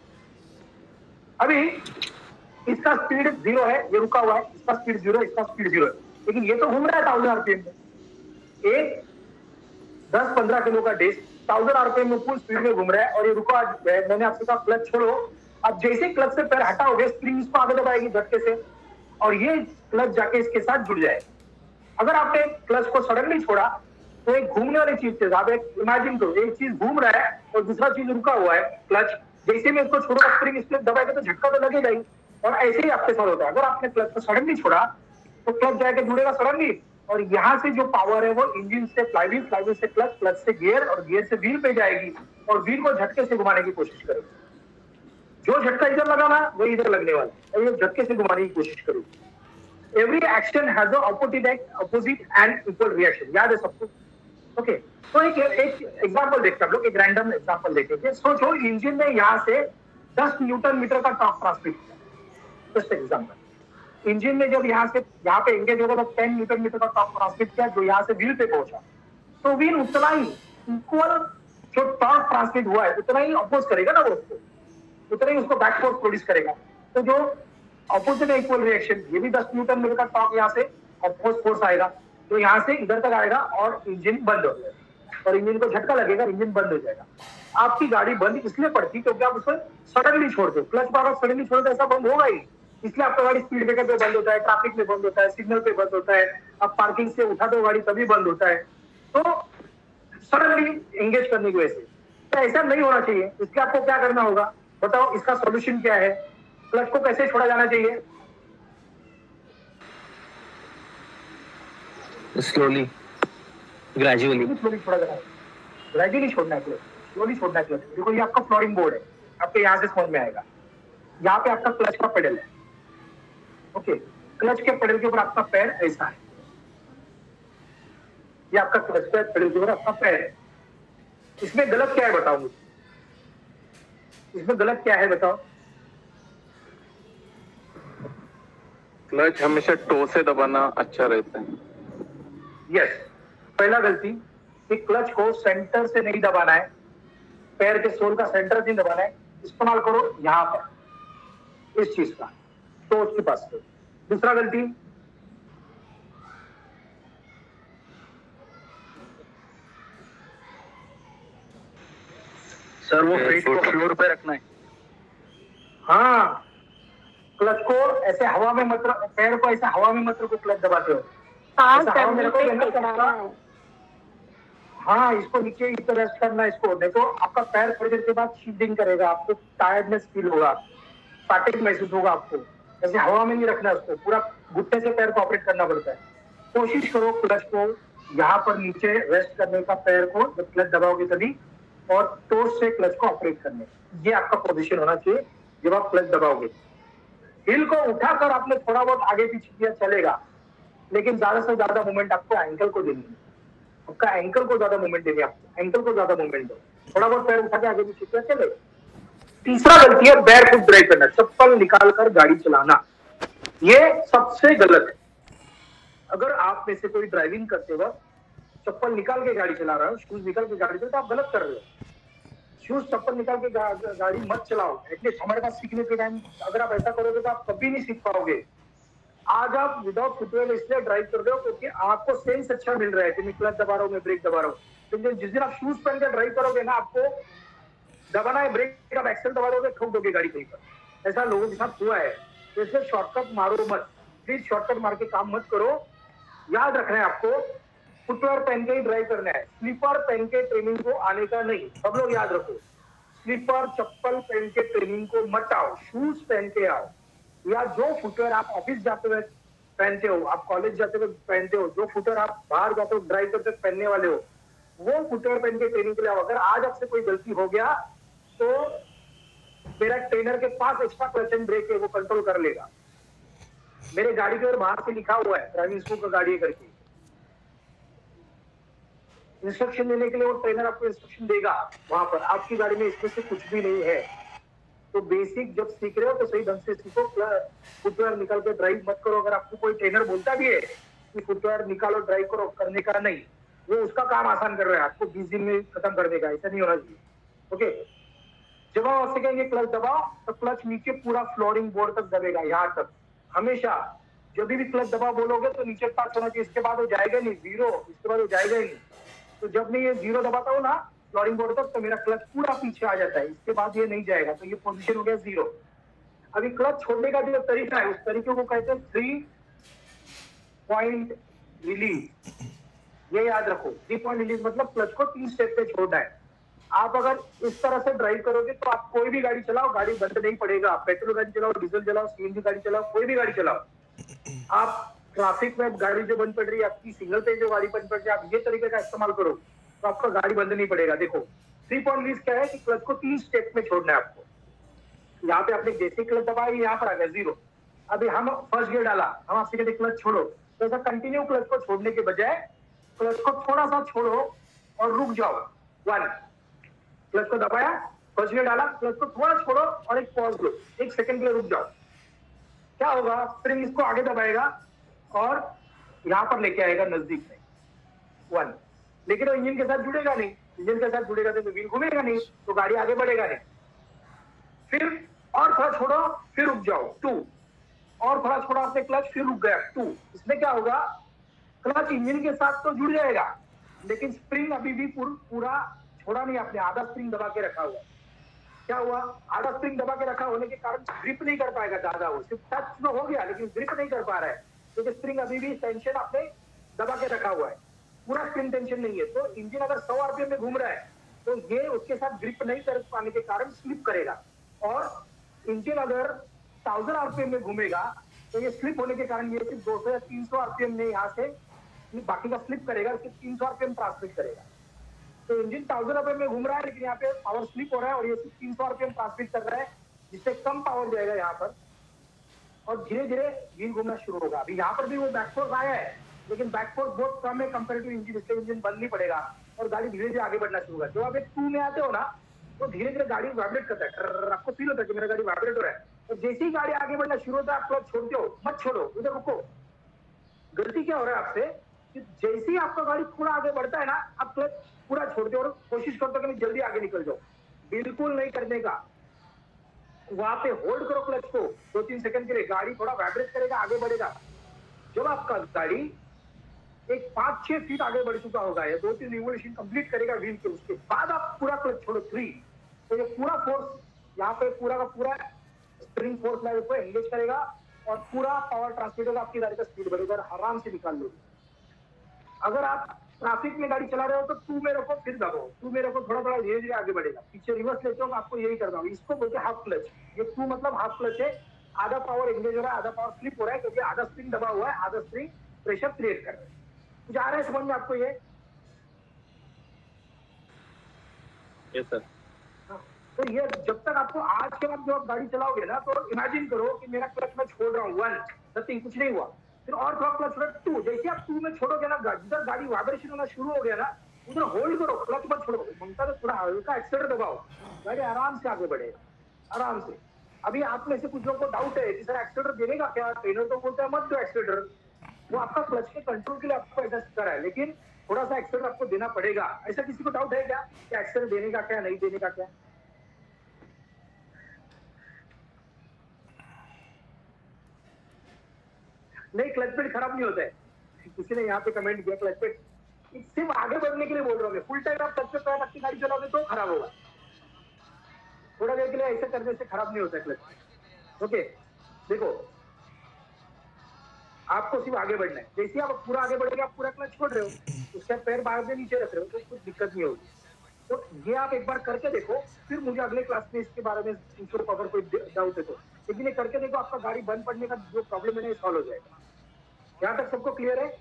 अभी इसका स्पीड 0 है, ये रुका हुआ है, इसका स्पीड 0 है, इसका स्पीड 0 है, लेकिन ये तो घूम रहा है 1000 आरपीएम में। एक 10-15 किलो का डिस्क 1000 आरपीएम में फुल स्पीड में घूम रहा है और ये रुका है। मैंने आपसे कहा क्लच छोड़ो, अब जैसे क्लच से पैर हटाओगे स्प्रिंग इसको आगे दबाएगी झटके से और ये क्लच जाके इसके साथ जुड़ जाए। अगर आपने क्लच को सडनली छोड़ा तो एक घूमने वाली चीज से, आप एक इमेजिन करो, एक चीज घूम रहा है और दूसरा चीज रुका हुआ है क्लच। जैसे में इसको छोड़ो स्प्रिंग इसमें दबाएगा तो झटका तो लगेगा ही, और ऐसे ही आपके साथ होता है। अगर आपने क्लच को सडनली छोड़ा तो क्लच जाके जुड़ेगा सडनली और यहाँ से जो पावर है वो इंजन से फ्लाईव्हील, फ्लाईव्हील से क्लच, क्लच से गियर और गियर से व्हील पे जाएगी और व्हील को झटके से घुमाने की कोशिश करेगी। जो झटका इधर लगाना वही इधर लगने वाला, ये झटके से घुमाने की कोशिश करेगी। Every action has a opposite and equal reaction, याद है सबको? ओके, तो एक एग्जांपल देखते हैं हम लोग, एक रैंडम एग्जांपल देखेंगे। सोचो इंजन ने यहाँ से 10 न्यूटन मीटर का टॉर्क ट्रांसमिट किया। जस्ट एग्जांपल, इंजन ने जब यहाँ से यहाँ पे एंगेज होगा तो 10 न्यूटन मीटर का टॉर्क ट्रांसमिट किया, जो यहाँ से व्हील पे पहुंचा, तो व्हील उतना ही इक्वल जो टॉर्क ट्रांसमिट हुआ है उतना ही अपोज करेगा ना, वो उसको उतना ही उसको बैक फोर्स प्रोड्यूस करेगा। तो जो अपोजिट है इक्वल रिएक्शन, ये भी 10 न्यूटन मीटर का टॉर्क यहाँ से अपोज फोर्स आएगा, तो यहाँ से इधर तक आएगा और इंजन बंद हो जाएगा और इंजन को झटका लगेगा, इंजन बंद हो जाएगा। आपकी गाड़ी बंद इसलिए पड़ती क्योंकि आप उसको सडनली छोड़ दो। क्लच बार सडनली छोड़ दो ऐसा बंद होगा ही, इसलिए आपका गाड़ी स्पीड ब्रेकर पे बंद होता है, ट्रैफिक में बंद होता है, सिग्नल पे बंद होता है, आप पार्किंग से उठा दो गाड़ी तभी बंद होता है। तो सडनली एंगेज करने की वजह से, तो ऐसा नहीं होना चाहिए। इसके आपको क्या करना होगा बताओ, इसका सॉल्यूशन क्या है? क्लच को कैसे छोड़ा जाना चाहिए? स्लोली, ग्रेजुअली छोड़ा जाना है, ग्रेजुअली छोड़ना है क्लच, स्लोली छोड़ना है क्लच। देखो ये आपका फ्लोरिंग बोर्ड है, आपके यहाँ से समझ में आएगा। यहाँ पे आपका क्लच का पेडल है, ओके, क्लच के पेडल के ऊपर आपका पैर ऐसा है, ये आपका क्लच का पेडल के ऊपर आपका पैर है। इसमें गलत क्या है बताओ मुझे, इसमें गलत क्या है बताओ? क्लच हमेशा टो से दबाना अच्छा रहता है। यस, पहला गलती कि क्लच को सेंटर से नहीं दबाना है, पैर के सोल का सेंटर से नहीं दबाना है, इस्तेमाल करो यहाँ पर इस चीज का, तो उसके पास। दूसरा गलती, सर वो फीट को फ्लोर पे रखना है। हाँ, क्लच को ऐसे हवा में मत, पैर को ऐसे हवा में मत रखो, क्लच दबाते हो ऐसा हवा में रखोगे ना तो हाँ, इसको नीचे इस तरह रेस्ट करना है इसको, देखो आपका पैर थोड़ी देर के बाद शीडिंग करेगा, आपको टायर्डनेस फील होगा, फैटिग महसूस होगा आपको। ऐसे हवा में नहीं रखना उसको, पूरा घुटने से पैर को ऑपरेट करना पड़ता है। कोशिश करो क्लच को यहाँ पर नीचे रेस्ट करने का, पैर को जब क्लच दबाओगे तभी, और टोस से क्लच को ऑपरेट करने, ये आपका पोजीशन होना चाहिए जब आप क्लच दबाओगे। हिल को उठाकर आपने थोड़ा बहुत आगे पीछे किया चलेगा, लेकिन ज्यादा से ज्यादा मूवमेंट आपको एंकल को देनी है, आपका एंकल को ज्यादा मूवमेंट देनी है, आपको एंकल को ज्यादा मूवमेंट दो, थोड़ा बहुत पैर उठा के आगे पीछे किया चलेगा। तीसरा गलती है बैर फुट ड्राइव करना, चप्पल निकाल कर गाड़ी चलाना, ये सबसे गलत है। अगर आप में से कोई ड्राइविंग करते वक्त चप्पल निकाल के गाड़ी चला रहा हो, शूज निकाल के गाड़ी चला, तो आप गलत कर रहे हो। शूज चप्पल निकाल के गाड़ी मत चलाओ। एटलीस्ट हमारे पास सीखने के टाइम अगर आप ऐसा करोगे तो आप कभी नहीं सीख पाओगे। आज आप विदाउट फुटवेयर इसलिए ड्राइव कर रहे हो क्योंकि आपको सेंस अच्छा मिल रहा है कि मैं क्लच दबा रहा हूँ, मैं ब्रेक दबा रहा हूँ। तो जिस दिन आप शूज पहन कर ड्राइव करोगे ना, आपको दबाना है ब्रेक, आप एक्सेल दबा दोगे, ठोक दोगे गाड़ी कहीं पर। ऐसा लोगों के साथ हुआ है। तो इसलिए शॉर्टकट मारो मत, प्लीज शॉर्टकट मार के काम मत करो। याद रखना है आपको, फुटवेयर पहन के ही ड्राइव करना है, स्लीपर पहन के ट्रेनिंग को आने का नहीं। सब लोग याद रखो, स्लीपर चप्पल पहन के ट्रेनिंग को मत आओ, शूज पहन के आओ। या जो फुटवेयर आप ऑफिस जाते हुए पहनते हो, आप कॉलेज जाते हुए पहनते हो, जो फुटवेयर आप बाहर जाते हो ड्राइव करते पहनने वाले हो, वो फुटवेयर पहन के ट्रेनिंग के लिए आओ। अगर आज आपसे कोई गलती हो गया तो मेरा ट्रेनर के पास एक्स्ट्रा क्लच एंड ब्रेक है, वो कंट्रोल कर लेगा। मेरे गाड़ी के ऊपर बाहर से लिखा हुआ है ड्राइविंग स्कूल का गाड़ी करके, इंस्ट्रक्शन देने के लिए वो ट्रेनर आपको इंस्ट्रक्शन देगा वहां पर। आपकी गाड़ी में इसमें से कुछ भी नहीं है। तो बेसिक जब सीख रहे हो तो सही ढंग से सीखो, फुटवेयर निकाल के ड्राइव मत करो। अगर आपको कोई ट्रेनर बोलता भी है कि फुटवेयर निकालो ड्राइव करो, करने का नहीं, वो उसका काम आसान कर रहा है, आपको 20 दिन में खत्म कर देगा, ऐसा नहीं होना चाहिए। ओके, जब आप आपसे कहेंगे क्लच दबाओ तो क्लच नीचे पूरा फ्लोरिंग बोर्ड तक दबेगा, यहाँ तक। हमेशा जब भी क्लच दबाओ बोलोगे तो नीचे टच होना चाहिए, इसके बाद वो जाएगा नहीं जीरो, इसके बाद वो जाएगा ही नहीं। तो जब मैं ये जीरो दबाता हूँ ना फ्लोरिंग बोर्ड तक, तो मेरा क्लच पूरा पीछे आ जाता है, इसके बाद ये नहीं जाएगा, तो ये पोजीशन हो गया जीरो। अभी क्लच छोड़ने का जो तरीका है उस तरीके को कहते हैं 3 पॉइंट रिलीज। ये याद रखो, 3 पॉइंट रिलीज मतलब क्लच को 3 स्टेप पे छोड़ना है। आप अगर इस तरह से ड्राइव करोगे तो आप कोई भी गाड़ी चलाओ, गाड़ी बंद नहीं पड़ेगा। पेट्रोल गाड़ी चलाओ, डीजल चलाओ, सीएनजी गाड़ी चलाओ, कोई भी गाड़ी चलाओ, आप ट्रैफिक में गाड़ी जो बंद पड़ रही है, आपकी सिग्नल पे जो गाड़ी बंद पड़ रही है, आप ये तरीके का इस्तेमाल करो तो आपका गाड़ी बंद नहीं पड़ेगा। देखो 3 पॉइंट रिलीज क्या है कि क्लच को 3 स्टेप में छोड़ना है आपको। यहाँ पे आपने जैसे क्लच दबाया, यहाँ पर आ गया जीरो। अभी हम फर्स्ट गियर डाला, हम आपसे कहते क्लच छोड़ो, तो ऐसा कंटिन्यू क्लच को छोड़ने के बजाय क्लच को थोड़ा सा छोड़ो और रुक जाओ। 1, क्लच को दबाया, फर्स्ट गियर डाला, क्लच को थोड़ा छोड़ो और एक पॉज लो, 1 सेकंड के लिए रुक जाओ। क्या होगा, स्प्रिंग इसको आगे दबाएगा और यहां पर लेके आएगा नजदीक में 1। लेकिन वो इंजन के साथ जुड़ेगा नहीं, इंजन के साथ जुड़ेगा तो व्हील घूमेगा नहीं, तो गाड़ी आगे बढ़ेगा नहीं। फिर और थोड़ा छोड़ो, फिर रुक जाओ 2, और थोड़ा छोड़ा आपने क्लच, फिर रुक गया 2। इसमें क्या होगा, क्लच इंजन के साथ तो जुड़ जाएगा लेकिन स्प्रिंग अभी भी पूरा छोड़ा नहीं आपने, आधा स्प्रिंग दबा के रखा हुआ। क्या हुआ, आधा स्प्रिंग दबा के रखा होने के कारण ग्रिप नहीं कर पाएगा ज्यादा, वो सिर्फ टच तो हो गया लेकिन ग्रिप नहीं कर पा रहा है, क्योंकि स्प्रिंग अभी भी टेंशन आपने दबा के रखा हुआ है, पूरा स्प्रिंग टेंशन नहीं है। तो इंजन अगर 100 आरपीएम में घूम रहा है तो ये उसके साथ ग्रिप नहीं कर पाने के कारण स्लिप करेगा, और इंजन अगर 1000 आरपीएम में घूमेगा तो ये स्लिप होने के कारण ये सिर्फ 200 या 300 आरपीएम में यहाँ से बाकी का स्लिप करेगा, सिर्फ 300 आरपीएम ट्रांसमिट करेगा। तो इंजन 1000 आरपीएम में घूम रहा है लेकिन यहाँ पे पावर स्लिप हो रहा है और ये सिर्फ 300 आरपीएम ट्रांसमिट कर रहा है, जिससे कम पावर जाएगा यहाँ पर और धीरे धीरे व्हील घूमना शुरू होगा। अभी यहाँ पर भी वो बैकफोर्स आया है लेकिन बैकफोर्स बहुत कम है कंपेरेटिव इंजन, इसलिए इंजन बंद नहीं पड़ेगा और गाड़ी धीरे धीरे आगे बढ़ना शुरू होगा। जब आप एक 2 में आते हो ना तो धीरे धीरे गाड़ी वाइब्रेट करता है, आपको फील होता है कि मेरा गाड़ी वाइब्रेट हो रहा है। तो जैसे ही गाड़ी आगे बढ़ना शुरू होता है आप क्लच छोड़ते हो, मत छोड़ो, उधर रुको। गलती क्या हो रहा है आपसे कि जैसे ही आपका गाड़ी थोड़ा आगे बढ़ता है ना, आप क्लच पूरा छोड़ते हो और कोशिश करते हो कि मैं जल्दी आगे निकल जाऊं। बिल्कुल नहीं करने का, वहां पे होल्ड करो क्लच को 2-3 सेकंड के लिए, गाड़ी थोड़ा वाइब्रेट करेगा, आगे बढ़ेगा। जब आपका गाड़ी एक 5-6 फीट आगे बढ़ चुका होगा या 2-3 रिवोल्यूशन कंप्लीट करेगा व्हील के, उसके बाद आप पूरा क्लच छोड़ो 3, तो ये पूरा फोर्स यहाँ पे पूरा का पूरा स्प्रिंग फोर्स लेवल को एंगेज करेगा और पूरा पावर ट्रांसमिट होगा, आपकी गाड़ी का स्पीड बढ़ेगा और आराम से निकाल लोगे। अगर आप ट्रैफिक में गाड़ी चला रहे हो तो 2 में रखो फिर दबो, 2 में रखो, थोड़ा थोड़ा धीरे धीरे आगे बढ़ेगा। पीछे रिवर्स लेते हो आपको यही करना होगा, इसको बोलते हैं हाफ क्लच। ये 2 मतलब हाफ क्लच है, आधा पावर एंगेज हो रहा है, आधा पावर स्लिप हो रहा है, क्योंकि आधा स्प्रिंग दबा हुआ है, आधा स्प्रिंग प्रेशर क्रिएट कर रहा है। कुछ आ रहा है समझ में आपको ये? Yes sir. तो ये जब तक आपको आज के बाद जब आप गाड़ी चलाओगे ना तो इमेजिन करो कि मेरा क्लच मैं छोड़ रहा हूँ 1, नथिंग, कुछ नहीं हुआ, फिर और थोड़ा क्लच छोड़ो 2। जैसे आप 2 में छोड़ोगे ना, जिधर गाड़ी वाइब्रेशन होना शुरू हो गया ना उधर होल्ड करो, क्लच मत छोड़ो, ममता तो थोड़ा हल्का एक्सीलरेटर दबाओ, गाड़ी आराम से आगे बढ़ेगा, आराम से। अभी आप में से कुछ लोगों को डाउट है कि सर एक्सीलरेटर देने का क्या, ट्रेनर तो बोलता है मत दो एक्सीलरेटर, वो आपका क्लच के कंट्रोल के लिए आपको ऐसा करा है, लेकिन थोड़ा सा एक्सीलरेटर आपको देना पड़ेगा। ऐसा किसी को डाउट है क्या कि एक्सीलरेटर देने का क्या, नहीं देने का क्या? नहीं, क्लच पेड खराब नहीं होता है, किसी ने यहाँ पे कमेंट किया क्लच पेड सिर्फ आगे बढ़ने के लिए बोल रहे हो, फुल टाइम आप क्लच पे पैर रख के गाड़ी चलाओगे तो खराब होगा, थोड़ा देर के लिए ऐसा करने से खराब नहीं होता है क्लच। ओके देखो आपको सिर्फ आगे बढ़ना है। जैसे आप पूरा आगे बढ़ेंगे, आप पूरा क्लच छोड़ रहे हो, उसके पैर बाहर से नीचे रख रहे हो, तो कुछ दिक्कत नहीं होगी। तो ये आप एक बार करके देखो, फिर मुझे अगले क्लास में इसके बारे में पूछो अगर कोई डाउट है तो। लेकिन ये करके देखो, आपका गाड़ी बंद पड़ने का जो प्रॉब्लम है ना, ये सॉल्व हो जाएगा। यहाँ तक सबको क्लियर है?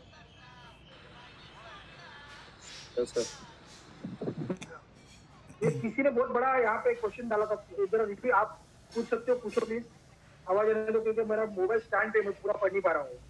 ये किसी ने बहुत बड़ा यहाँ पे क्वेश्चन डाला था, इधर रिपीट आप पूछ सकते हो, पूछो प्लीज। आवाज आने दो, क्योंकि मेरा मोबाइल स्टैंड पे मैं पूरा पढ़ नहीं पा रहा हूँ।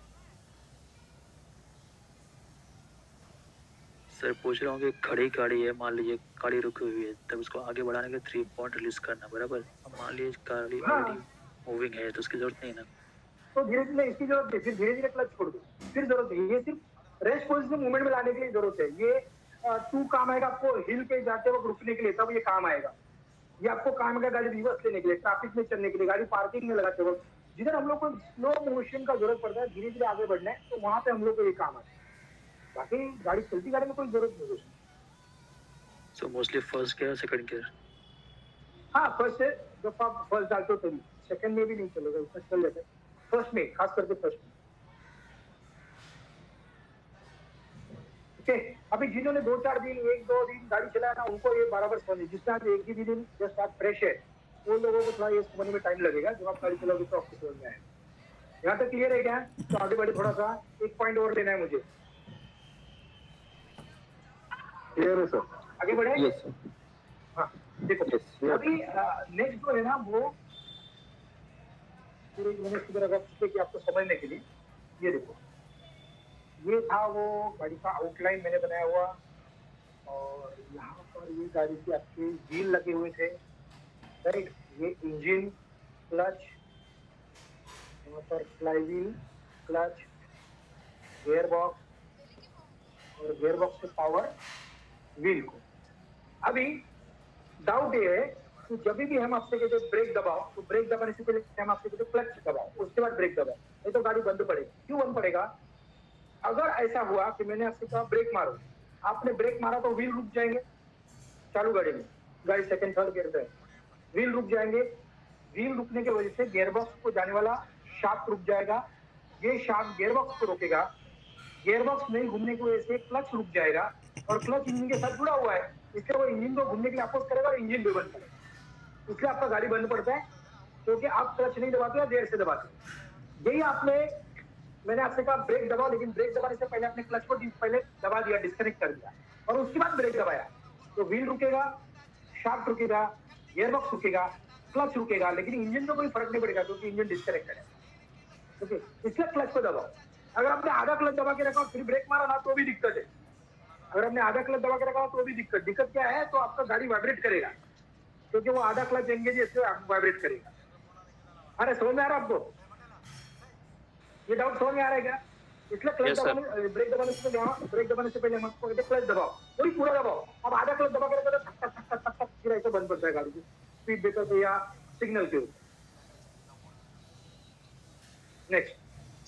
सर पूछ रहा हूँ कि खड़ी गाड़ी है, मान लीजिए गाड़ी रुकी हुई है, तब उसको आगे बढ़ाने के 3 पॉइंट रिलीज करना, बराबर। अब मान लीजिए गाड़ी ऑलरेडी मूविंग है तो उसकी जरूरत नहीं है ना, तो धीरे धीरे इसकी जरूरत है, फिर धीरे धीरे क्लच छोड़ दो, फिर जरूरत है। ये सिर्फ रेस्ट पोजिशन मूवमेंट में लाने के लिए जरूरत है। ये टू काम आएगा आपको हिल पे जाते वक्त रुकने के लिए, तब ये काम आएगा। ये आपको काम आएगा गाड़ी रिवर्स लेने के लिए, ट्रैफिक में चलने के लिए, गाड़ी पार्किंग में लगाते वक्त, जिधर हम लोग को स्लो मोशन का जरूरत पड़ता है, धीरे धीरे आगे बढ़ना है, तो वहां पे हम लोग को ये काम आता है। बाकी गाड़ी चलती गाड़ी में कोई जरूरत नहीं है। So mostly first gear second gear? हाँ, फर्स्ट है, जब आप फर्स्ट डालते हो तभी, सेकंड में भी नहीं चलेगा, उसमें चल जाता है, फर्स्ट में, खास करके फर्स्ट में। अभी जिन्होंने 2-4 दिन 1-2 दिन गाड़ी चलाया ना, उनको ये बराबर समझ, जिसने आज एक ही दिन जस्ट आप फ्रेश है, वो लोगों को थोड़ा ये समझने में टाइम लगेगा। जब आप गाड़ी चलाओगे तो आपको समझ में आएगा। यहाँ तक क्लियर है क्या? तो आगे बढ़े, थोड़ा सा एक पॉइंट और लेना है मुझे। क्लियर है सर? आगे बढ़े? Yes sir. हाँ देखो, अभी नेक्स्ट जो है ना, वो पूरे मैंने सुबह रखा कि आपको समझने के लिए। ये देखो, ये था वो गाड़ी का आउटलाइन मैंने बनाया हुआ, और यहाँ पर ये गाड़ी की आपके व्हील लगे हुए थे, राइट। ये इंजन, क्लच, यहाँ पर flywheel, clutch, gearbox, और गियर बॉक्स से पावर व्हील को। अभी डाउट ये है कि जब भी हम आपसे कहते हैं ब्रेक दबाओ, तो ब्रेक दबाने से पहले हम आपसे कहते हैं क्लच दबाओ, उसके बाद ब्रेक दबाओ, नहीं तो गाड़ी बंद पड़ेगी। क्यों बंद पड़ेगा? अगर ऐसा हुआ कि मैंने आपसे कहा ब्रेक मारो, आपने ब्रेक मारा तो व्हील रुक जाएंगे चालू गाड़ी में, गाड़ी सेकंड थर्ड गियर पे, व्हील रुक जाएंगे। व्हील रुकने की वजह से गियरबॉक्स को जाने वाला शाफ्ट रुक जाएगा, ये शाफ्ट गियरबॉक्स को रोकेगा, गियरबॉक्स नहीं घूमने की वजह से क्लच रुक जाएगा, और क्लच इंजन के साथ जुड़ा हुआ है, इसलिए वो इंजन को घूमने के लिए अपोज करेगा और इंजन भी बंद करेगा, इसलिए आपका गाड़ी बंद पड़ता है, क्योंकि आप क्लच नहीं दबाते हो, देर से दबाते हो। यही आपने, मैंने आपसे कहा ब्रेक दबाओ, लेकिन ब्रेक दबाने से पहले आपने क्लच को पहले दबा दिया, डिस्कनेक्ट कर दिया, और उसके बाद ब्रेक दबाया, तो व्हील रुकेगा, शाफ्ट रुकेगा, गियरबॉक्स रुकेगा, क्लच रुकेगा, लेकिन इंजन को कोई फर्क नहीं पड़ेगा, क्योंकि इंजन डिस्कनेक्टेड है। ओके, इसलिए क्लच को दबाओ। अगर आपने आधा क्लच दबा के रखा फिर ब्रेक मारा ना, तो भी दिक्कत है। अगर आपने आधा क्लच दबा के रखा तो भी दिक्कत क्या है? तो आपका गाड़ी वाइब्रेट करेगा, क्योंकि वो आधा क्लच एंगेज इससे वाइब्रेट करेगा। अरे समझ में आ रहा है आपको? ये डाउट समझ में आ रहा है क्या? इसलिए क्लच दबाने, ब्रेक दबाने से पहले, ब्रेक दबाने से पहले हम आपको कहते हैं क्लच दबाओ, वही पूरा दबाओ। अब आधा क्लच दबा के रखा तो ठक ठक ठक ठक फिर ऐसे बंद पड़ता है गाड़ी की स्पीड ब्रेकर पे या सिग्नल के ऊपर। नेक्स्ट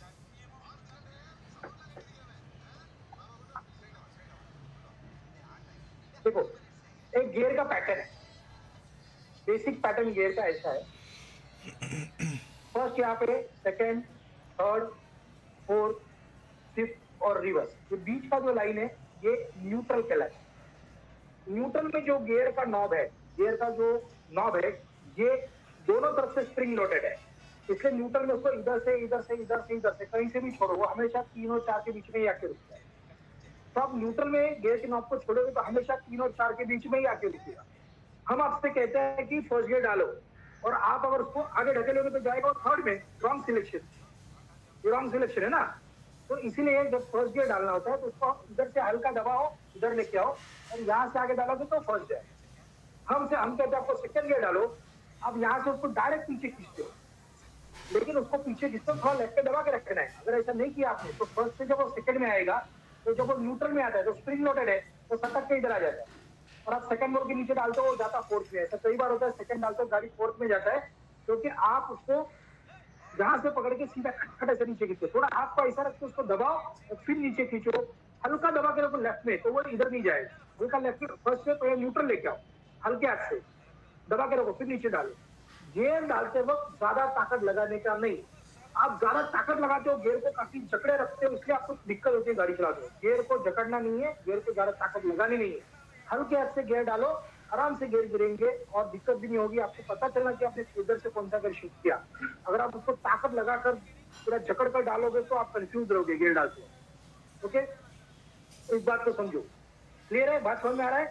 देखो, एक गियर का पैटर्न है, बेसिक पैटर्न गियर का ऐसा है। फर्स्ट यहाँ पे सेकंड, थर्ड, फोर्थ, फिफ्थ और रिवर्स, ये बीच का जो लाइन है ये न्यूट्रल कहलाता है। न्यूट्रल में जो गियर का नॉब है, गियर का जो नॉब है, ये दोनों तरफ से स्प्रिंग लोडेड है, इसलिए न्यूट्रल में उसको इधर से इधर से इधर से इधर से कहीं से भी छोड़ो, वो हमेशा 3 और 4 के बीच में ही आके रुकता है। तो आप न्यूट्रल में गियर के नॉब को छोड़ोगे तो हमेशा 3 और 4 के बीच में ही आके रुकेगा। हम आपसे कहते हैं कि फर्स्ट गियर डालो, और आप अगर उसको आगे ढकेलोगे तो जाएगा थर्ड में, रॉन्ग सिलेक्शन, ये रॉन्ग सिलेक्शन है ना। तो इसीलिए जब फर्स्ट गियर डालना होता है तो उसको इधर से हल्का दबाओ, इधर लेके आओ, और यहाँ से आगे डालोगे तो फर्स्ट जाए। हम कहते हैं आपको सेकंड गियर डालो, अब यहाँ से उसको डायरेक्ट पीछे खींचते हो, लेकिन उसको पीछे खींचते हो, थोड़ा लेफ्ट पे दबा के रखना है। अगर ऐसा नहीं किया आपने तो फर्स्ट से जब वो सेकंड में आएगा, तो जब वो न्यूट्रल में आता है तो स्प्रिंग लोडेड है, तो सटक के इधर आ जाता है, और आप सेकंड मोड के नीचे डालते हो, वो जाता फोर्थ में। ऐसा कई बार होता है, सेकंड डालते हो गाड़ी फोर्थ में जाता है, क्योंकि आप उसको जहां से पकड़ के सीधा खटखट ऐसे नीचे खींचो, थोड़ा हाथ को ऐसा रख के उसको दबाओ और फिर नीचे खींचो, हल्का दबा के रखो लेफ्ट में, तो वो इधर नहीं जाएगा, हल्का लेफ्ट में फर्स्ट से तो न्यूट्रल लेके आओ, हल्के हाथ से दबा के रखो, फिर नीचे डालो। गियर डालते वक्त ज्यादा ताकत लगाने का नहीं, आप ज्यादा ताकत लगाते हो, गियर को काफी जकड़े रखते हो, इसलिए आपको दिक्कत होती है गाड़ी चलाते हो। गियर को जकड़ना नहीं है, गियर को ज्यादा ताकत लगानी नहीं है, हल्के हाथ से गियर डालो, आराम से गियर गिरेंगे और दिक्कत भी नहीं होगी। आपको पता चलना कि आपने इधर से कौन सा गियर शिफ्ट किया। अगर आप उसको ताकत लगाकर पूरा जकड़ कर डालोगे तो आप कंफ्यूज रहोगे गियर डालते हो। ओके, इस बात को समझो। क्लियर है? बात समझ में आ रहा है?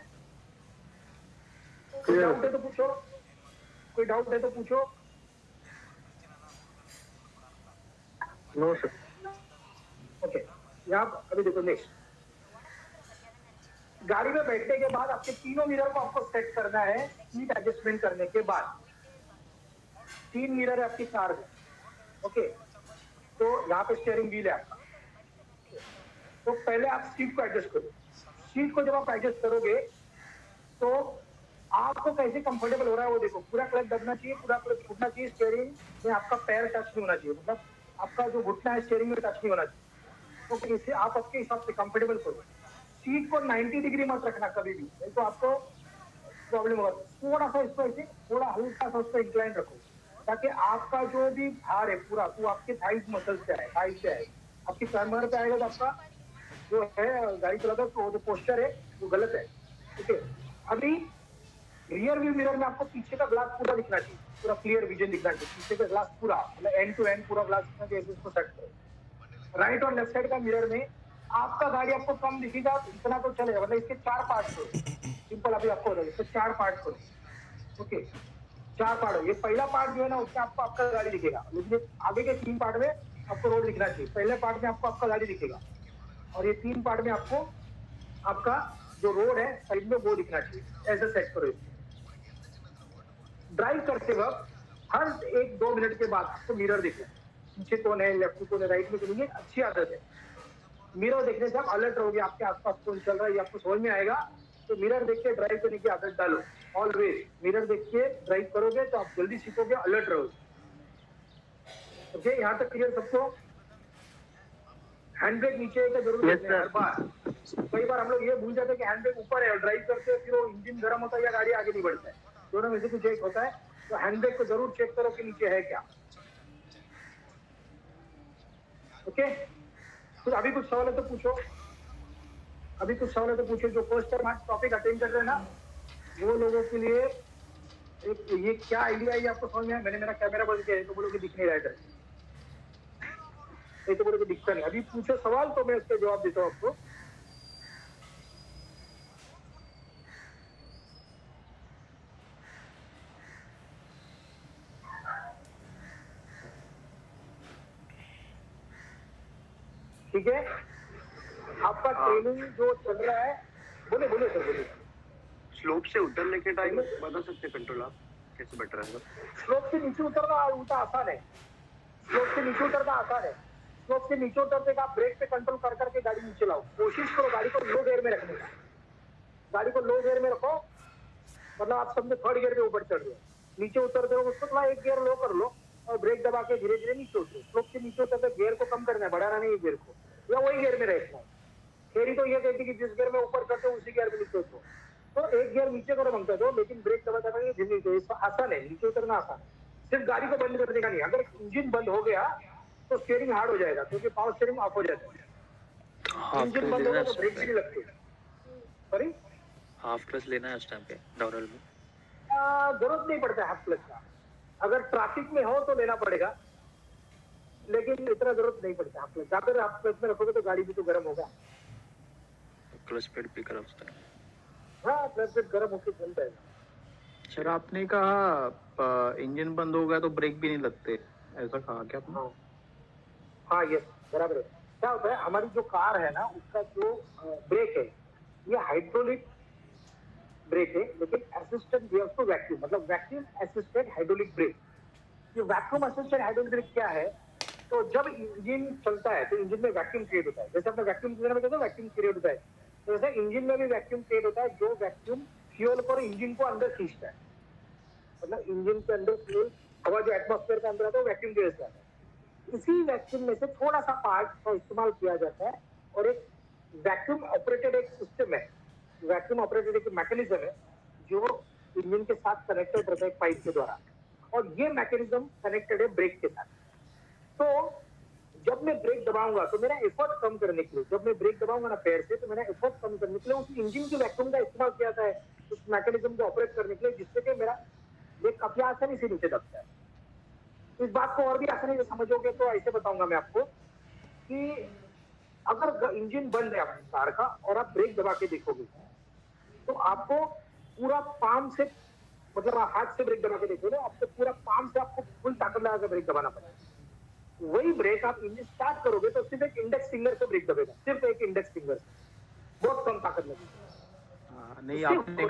कोई डाउट है तो पूछो, कोई डाउट है तो पूछो। No sir. ओके, यहाँ अभी देखो नेक्स्ट, गाड़ी में बैठने के बाद आपके तीनों मिरर को आपको सेट करना है। सीट एडजस्टमेंट करने के बाद 3 मिरर है आपकी कार में। ओके, तो यहाँ पे स्टीयरिंग व्हील है आपका। तो पहले आप सीट को एडजस्ट करो। सीट को जब आप एडजस्ट करोगे तो आपको कैसे कंफर्टेबल हो रहा है वो देखो। पूरा क्लच दबना चाहिए, पूरा क्लच छूटना चाहिए, स्टीयरिंग में आपका पैर टच नहीं होना चाहिए, मतलब आपका जो घुटना है स्टीयरिंग में टच नहीं होना चाहिए। तो इसे आप आपके हिसाब से कंफर्टेबल करो। सीट को 90 डिग्री मत रखना कभी भी, नहीं तो आपको प्रॉब्लम होगा। थोड़ा सा इसको ऐसे थोड़ा हल्का सा उसको इंक्लाइन रखो, ताकि आपका जो भी भार है पूरा वो आपके थाइस मसल्स पे आए, थाइस पे आए। आपकी कमर पे आएगा तो आपका जो है गाड़ी चलाता है तो जो पोस्चर है वो गलत है। ठीक है, अभी रियर व्यू मिरर में आपको पीछे का ग्लास पूरा दिखना चाहिए, पूरा क्लियर विजन दिखना चाहिए। पीछे का ग्लास पूरा मतलब एंड टू एंड पूरा ग्लास दिखना चाहिए, इसको सेट करो। राइट और लेफ्ट साइड का मिरर में आपका गाड़ी आपको कम दिखेगा, इतना तो चलेगा, मतलब इसके 4 पार्ट करो। सिंपल अभी आपको बताइए, इसके 4 पार्ट करो। Okay, 4 part. ये पहला पार्ट जो है ना उसमें आपको आपका गाड़ी दिखेगा, लेकिन आगे के 3 पार्ट में आपको रोड दिखना चाहिए। पहले पार्ट में आपको आपका गाड़ी दिखेगा और ये 3 पार्ट में आपको आपका जो रोड है साइड में वो दिखना चाहिए। ऐसे सेट करो इसको। ड्राइव करते वक्त हर 1-2 मिनट के बाद आपको मिरर दिखे, पीछे कौन है, लेफ्ट कौन है, राइट में कौन है। अच्छी आदत है, मिरर देखने से आप अलर्ट रहोगे, आपके आसपास कौन चल रहा है ये आपको समझ में आएगा। तो मिरर देख के ड्राइव करने की आदत डालो। ऑलवेज मिरर देख के ड्राइव करोगे तो आप जल्दी सीखोगे, अलर्ट रहोगे। ओके, यहाँ तक क्लियर सबको? हैंड ब्रेक नीचे का जरूर देखना है हर बार। कई बार हम लोग ये भूल जाते हैं कि हैंड ब्रेक ऊपर है और ड्राइव करते हैं, फिर वो इंजन गर्म होता है या गाड़ी आगे नहीं बढ़ता है, दोनों में से कुछ एक होता है। तो हैंड ब्रेक को जरूर चेक करो कि नीचे है क्या। ओके, तो अभी कुछ सवाल है तो पूछो, अभी कुछ सवाल है तो पूछो। जो फर्स्ट टाइम आज टॉपिक अटेंड कर रहे हैं ना वो लोगों के लिए एक ये क्या आइडिया है ये आपको समझ में आया। मैंने मेरा कैमरा बंद किया है तो बोलो कि दिख नहीं रहा है, नहीं तो बोलो कि दिखता नहीं। अभी पूछो सवाल तो मैं उसका जवाब देता हूँ आपको। ठीक है, आपका ट्रेनिंग जो चल रहा है, बोले बोले सर बोले। स्लोप से उतरने के टाइम बता सकते कंट्रोल आप कैसे बेटर है? स्लोप से नीचे उतरना उल्टा आसान है। स्लोप से नीचे उतरना आसान है। स्लोप से नीचे उतरते का आप ब्रेक पे कंट्रोल कर करके गाड़ी नीचे लाओ। कोशिश करो गाड़ी को लो गियर में रखने का। गाड़ी को लो गियर में रखो, मतलब आप समझो 3rd गियर पे ऊपर चढ़ रहे हो, नीचे उतरते हो उसको थोड़ा 1 गियर लो कर लो और ब्रेक दबा के धीरे धीरे नीचे उतरो। स्लोप से नीचे उतरते गियर को कम करना है, बढ़ाना नहीं है गियर को, या वही गियर में रखना है। थ्योरी तो ये कहती है कि जिस गियर में ऊपर करते हो उसी गियर में नीचे उतरो। तो 1 गियर नीचे करो मांगते दो, लेकिन ब्रेक दबा दबा के धीरे धीरे। आसान है, नीचे उतरना आसान है। सिर्फ गाड़ी को बंद करने का नहीं, अगर इंजन बंद हो गया तो स्टीयरिंग हार्ड हो जाएगा, क्योंकि पावर स्टीयरिंग ऑफ हो जाता है। इंजन बंद होगा तो ब्रेक भी नहीं लगती। सॉरी, हाफ क्लच लेना है उस टाइम पे डाउनहिल में? जरूरत नहीं पड़ता है हाफ क्लच का। अगर ट्रैफिक में हो तो लेना पड़ेगा, लेकिन इतना जरूरत नहीं पड़ता हाफ क्लच। अगर आप क्लच में रखोगे तो गाड़ी भी तो गर्म होगा। क्लच पेड भी कर सकते हैं। हाँ, क्लच पेड गर्म होकर चल जाएगा। सर आपने कहा इंजन बंद हो गया तो ब्रेक भी नहीं लगते, ऐसा कहा क्या आपने? हाँ यस, बराबर है। क्या होता है, हमारी जो कार है ना उसका जो ब्रेक है ये हाइड्रोलिक ब्रेक है, लेकिन असिस्टेंट वैक्यूम, मतलब वैक्यूम असिस्टेड हाइड्रोलिक ब्रेक। ये वैक्यूम असिस्टेड हाइड्रोलिक ब्रेक क्या है? तो जब इंजन चलता है तो इंजन में वैक्यूम क्रिएट होता है। जैसे अपने वैक्यूम क्लीनर में कहते हैं वैक्यूम क्रिएट होता है, तो वैसे इंजन में भी वैक्यूम क्रिएट होता है, जो वैक्यूम फ्यूल को इंजन को अंदर खींचता है। मतलब इंजन के अंदर फ्यूल हवा जो एटमॉस्फेयर के अंदर आता है वो वैक्यूम गैस आता है। इसी वैक्यूम में से थोड़ा सा पार्ट का इस्तेमाल किया जाता है और एक वैक्यूम ऑपरेटेड एक सिस्टम है, वैक्यूम ऑपरेटेड एक मैकेनिज्म है जो इंजन के साथ कनेक्टेड रहता है पाइप के द्वारा, और ये मैकेनिज्म कनेक्टेड है ब्रेक के साथ। तो जब मैं ब्रेक दबाऊंगा तो मेरा एफर्ट कम करने के लिए, जब मैं ब्रेक दबाऊंगा ना पैर से, तो मेरा एफर्ट कम करने के लिए उस इंजन के वैक्यूम का इस्तेमाल किया जाता है उस मैकेनिज्म को ऑपरेट करने के लिए, जिससे कि मेरा ब्रेक काफी आसानी से नीचे दबता है। इस बात को और भी आसानी से समझोगे तो ऐसे बताऊंगा मैं आपको कि अगर इंजन बंद है आपकी कार का और आप ब्रेक दबा के देखोगे तो आपको पूरा पाम से, मतलब आप हाथ से ब्रेक दबा के देखोगे, आपको पूरा पाम से आपको फुल ताकत लगा के ब्रेक दबाना पड़ेगा। वही ब्रेक आप इंजन स्टार्ट करोगे तो सिर्फ एक इंडेक्स फिंगर से ब्रेक दबेगा, सिर्फ एक इंडेक्स फिंगर से, बहुत कम ताकत लगेगी। नहीं,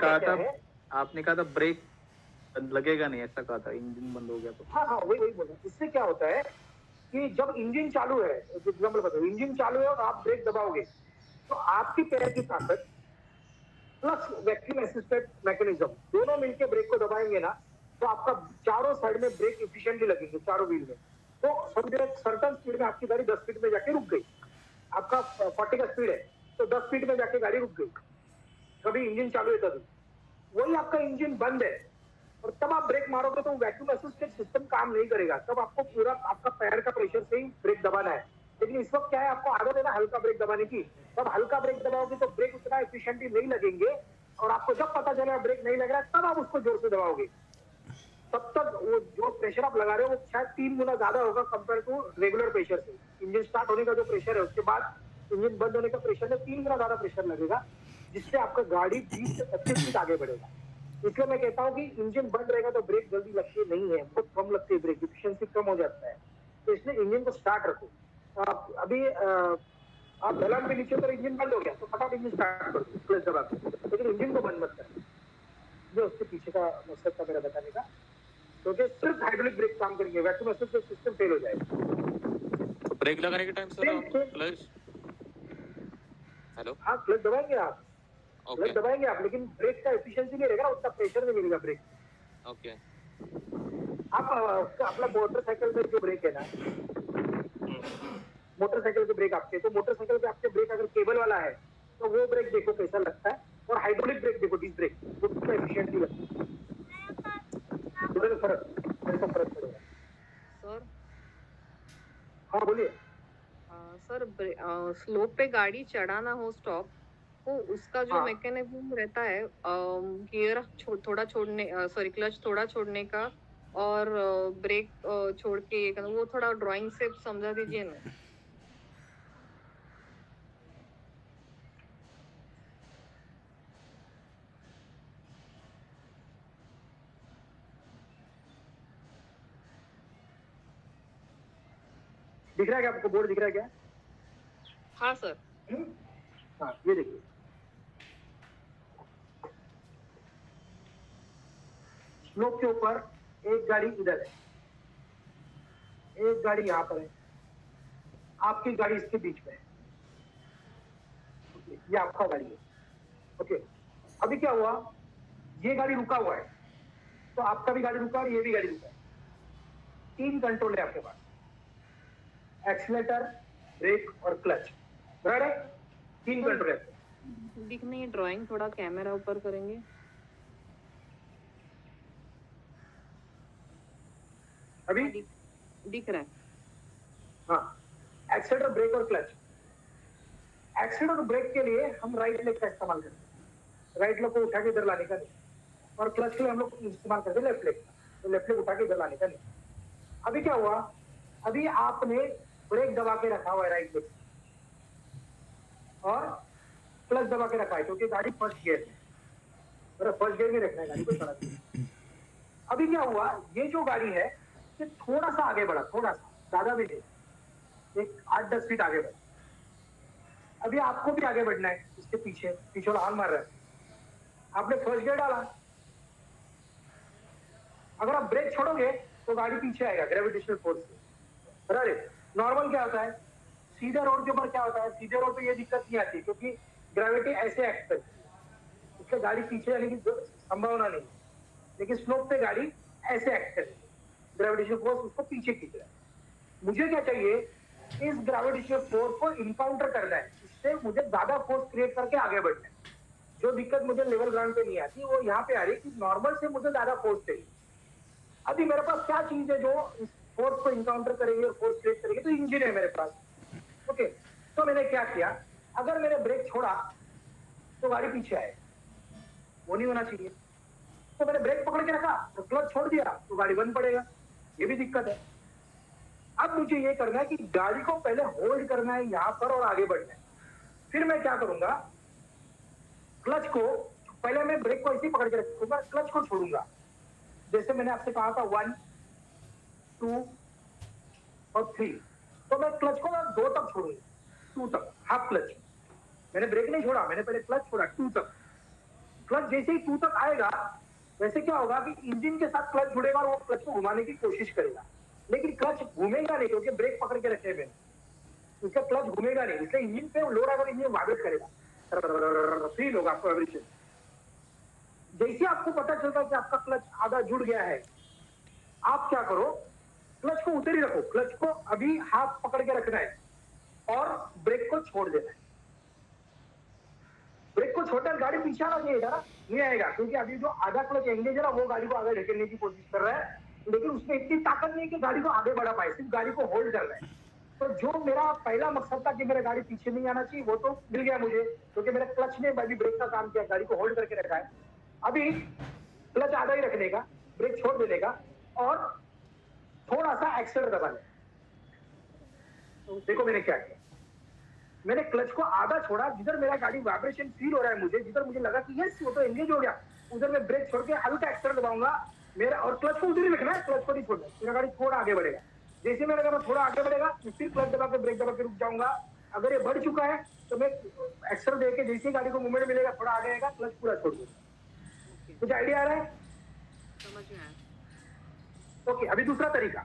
आपने कहा था ब्रेक लगेगा नहीं, ऐसा कहा था, इंजन बंद हो गया तो। हाँ, वही बोल रहा हूँ। इससे क्या होता है कि जब इंजन चालू है, एग्जाम्पल बताओ, इंजन चालू है और आप ब्रेक दबाओगे तो आपकी पैर की ताकत प्लस वैक्यूम असिस्टेड मैकेनिज्म दोनों मिलकर ब्रेक को दबाएंगे ना, तो आपका चारों साइड में ब्रेक इफिशिएंटली लगेंगे, चारों व्हील में। तो समझो एक सर्टन स्पीड में आपकी गाड़ी 10 फीट में जाके रुक गई, आपका 40 का स्पीड है तो 10 फीट में जाके गाड़ी रुक गई, कभी इंजन चालू है तभी। वही आपका इंजन बंद है और तब आप ब्रेक मारोगे तो वैक्यूम असिस्टेड सिस्टम काम नहीं करेगा, तब आपको पूरा आपका पैर का प्रेशर से ही ब्रेक दबाना है। लेकिन इस वक्त क्या है, आपको आदत है ना हल्का ब्रेक दबाने की, तब हल्का ब्रेक दबाओगे तो ब्रेक उतना एफिशिएंटली नहीं लगेंगे और आपको जब पता चलेगा ब्रेक नहीं लग रहा है तब आप उसको जोर से दबाओगे। तब तक वो जो प्रेशर आप लगा रहे हो वो शायद 3 गुना ज्यादा होगा कंपेयर टू रेगुलर प्रेशर से। इंजन स्टार्ट होने का जो प्रेशर है उसके बाद इंजन बंद होने का प्रेशर में 3 गुना ज्यादा प्रेशर लगेगा, जिससे आपका गाड़ी 20 से 25 फीट आगे बढ़ेगा। इसलिए मैं कहता हूँ कि इंजन बंद रहेगा तो ब्रेक जल्दी लगती नहीं है, बहुत कम लगती है ब्रेक, एफिशिएंसी कम हो जाता है। तो इसलिए इंजन को स्टार्ट रखो। आप अभी आप ढलान पे नीचे उतर, इंजन बंद हो गया तो फटाफट इंजन स्टार्ट कर दो क्लच दबा के, लेकिन इंजन को बंद मत कर। जो उसके पीछे का मकसद था मेरा बताने का, क्योंकि सिर्फ हाइड्रोलिक ब्रेक काम करेंगे, वैक्यूम असिस्टेड सिस्टम फेल हो जाएगा। तो ब्रेक लगाने के टाइम सर क्लच, हेलो, हाँ क्लच दबाएंगे आप, क्लच दबाएंगे आप, लेकिन ब्रेक का एफिशिएंसी नहीं रहेगा, उतना प्रेशर नहीं मिलेगा ब्रेक। ओके। आप अपना मोटरसाइकिल में जो ब्रेक है ना, मोटरसाइकिल के ब्रेक आपके, तो मोटरसाइकिल पे आपके ब्रेक अगर केबल वाला है तो वो ब्रेक देखो कैसा लगता है, और हाइड्रोलिक ब्रेक देखो, डिस्क ब्रेक, वो कितना एफिशिएंटली लगता है, दोनों में फर्क पड़ेगा। सर, हाँ बोलिए। सर स्लोप पे गाड़ी चढ़ाना हो स्टॉप, तो उसका जो मैकेनिज्म रहता है गियर थोड़ा छोड़ने, सॉरी क्लच थोड़ा छोड़ने का और ब्रेक छोड़ के ये करना, वो थोड़ा ड्राइंग से समझा दीजिए ना। दिख रहा है क्या आपको, बोर्ड दिख रहा है क्या? हाँ सर। हाँ ये देखिए, स्लोप के ऊपर एक गाड़ी इधर है, एक गाड़ी यहाँ पर है, आपकी गाड़ी इसके बीच में है। ये आपका गाड़ी है। ओके, अभी क्या हुआ, ये गाड़ी रुका हुआ है तो आपका भी गाड़ी रुका और ये भी गाड़ी रुका है। 3 कंट्रोल है आपके पास, एक्सीलरेटर, ब्रेक और क्लच, बराबर है? 3 कंट्रोल है। दिख नहीं है ड्राइंग, थोड़ा कैमरा ऊपर करेंगे। अभी दिख रहा है। हाँ, एक्सीलरेटर, ब्रेक और क्लच। एक्सीलरेटर और ब्रेक के लिए हम राइट लेग का इस्तेमाल करते हैं, राइट लेग को उठा के इधर लाने का नहीं, और क्लच के लिए हम लोग इस्तेमाल करते हैं लेफ्ट लेग का, तो लेफ्ट लेग उठा के इधर लाने का नहीं। अभी क्या हुआ, अभी आपने ब्रेक दबा के रखा हुआ है राइट लेग और क्लच दबा के रखा है, क्योंकि गाड़ी फर्स्ट गियर में, मतलब फर्स्ट गियर में रखना है गाड़ी को, चढ़ा के। अभी क्या हुआ, ये जो गाड़ी है ये थोड़ा सा आगे बढ़ा, थोड़ा सा, ज्यादा भी नहीं, एक 8-10 फीट आगे बढ़ा। अभी आपको भी आगे बढ़ना है, इसके पीछे वाला हाल मार रहा है, आपने फर्स्ट गियर डाला, अगर आप ब्रेक छोड़ोगे तो गाड़ी पीछे आएगा ग्रेविटेशनल फोर्स से, बराबर? नॉर्मल क्या होता है, सीधे रोड के ऊपर क्या होता है, सीधे रोड पे ये दिक्कत नहीं आती क्योंकि ग्रेविटी ऐसे एक्ट करती है, उसके गाड़ी पीछे आने की संभावना नहीं, लेकिन स्लोप पे गाड़ी ऐसे एक्ट करती है, ग्रेविटेशनल फोर्स उसको पीछे खींच रहा है। मुझे क्या चाहिए, इस ग्रेविटेशनल फोर्स को इनकाउंटर करना है, इससे मुझे ज्यादा फोर्स क्रिएट करके आगे बढ़ना है। जो दिक्कत मुझे लेवल ग्राउंड पे नहीं आती वो यहाँ पे आ रही है कि नॉर्मल से मुझे ज्यादा फोर्स चाहिए। अभी मेरे पास क्या चीज है जो इस फोर्स को इनकाउंटर करेगी और फोर्स क्रिएट करेगी, तो इंजन है मेरे पास। ओके, तो मैंने क्या किया, अगर मैंने ब्रेक छोड़ा तो गाड़ी पीछे आए, वो नहीं होना चाहिए। तो मैंने ब्रेक पकड़ के रखा तो क्लच छोड़ दिया तो गाड़ी बंद पड़ेगा, ये भी दिक्कत है। अब मुझे ये करना है कि गाड़ी को पहले होल्ड करना है यहाँ पर और आगे बढ़ना है। फिर मैं क्या करूंगा, क्लच को पहले मैं ब्रेक को ऐसे ही पकड़ के रखूंगा, क्लच को छोड़ूंगा। जैसे मैंने आपसे कहा था 1 2 और 3, तो मैं क्लच को 2 तक छोड़ूंगा, 2 तक, हाफ क्लच। मैंने ब्रेक नहीं छोड़ा, मैंने पहले क्लच छोड़ा 2 तक। क्लच जैसे ही 2 तक आएगा वैसे क्या होगा कि इंजन के साथ क्लच जुड़ेगा और वो क्लच को घुमाने की कोशिश करेगा, लेकिन क्लच घूमेगा नहीं क्योंकि ब्रेक पकड़ के रखे मैंने, उसका क्लच घूमेगा नहीं, इसलिए इंजन पे लोड आकर इंजन वाइब्रेट करेगा, फील होगा आपको वाइब्रेशन। जैसे आपको पता चलता है कि आपका क्लच आधा जुड़ गया है, आप क्या करो, क्लच को उधर ही रखो, क्लच को अभी हाथ पकड़ के रखना है और ब्रेक को छोड़ देना है। ब्रेक को छोड़कर गाड़ी पीछे आना चाहिए ना, नहीं आएगा, क्योंकि अभी जो आधा क्लच एंगेज है ना वो गाड़ी को आगे ढकेलने की कोशिश कर रहा है, लेकिन उसमें इतनी ताकत नहीं है कि गाड़ी को आगे बढ़ा पाए, सिर्फ गाड़ी को होल्ड कर रहा है। तो जो मेरा पहला मकसद था कि मेरा गाड़ी पीछे नहीं आना चाहिए, वो तो मिल गया मुझे, क्योंकि मेरे क्लच ने अभी ब्रेक का काम किया, गाड़ी को होल्ड करके रखा है। अभी क्लच आधा ही रखने का, ब्रेक छोड़ देने का और थोड़ा सा एक्सेलरेटर दबाने। देखो मैंने क्या किया, मैंने क्लच को आधा छोड़ा, जिधर मेरा गाड़ी वाइब्रेशन फील हो रहा है मुझे, जिधर मुझे लगा कि यस वो तो एंगेज हो गया, उधर मैं ब्रेक छोड़ के हल्का एक्सेलरेटर दबाऊंगा मेरा, और क्लच को उधर ही रखना है, क्लच को नहीं छोड़ना, मेरा गाड़ी थोड़ा आगे बढ़ेगा। जैसे मेरा गाड़ी थोड़ा आगे बढ़ेगा फिर क्लच दबा के ब्रेक दबा के रुक जाऊंगा। अगर ये बढ़ चुका है तो मैं एक्सेलरेटर दे के जैसे गाड़ी को मूवमेंट मिलेगा थोड़ा आगे आएगा, क्लच पूरा छोड़ दूंगा। कुछ आइडिया आ रहा है? समझ में आया। ओके, अभी दूसरा तरीका,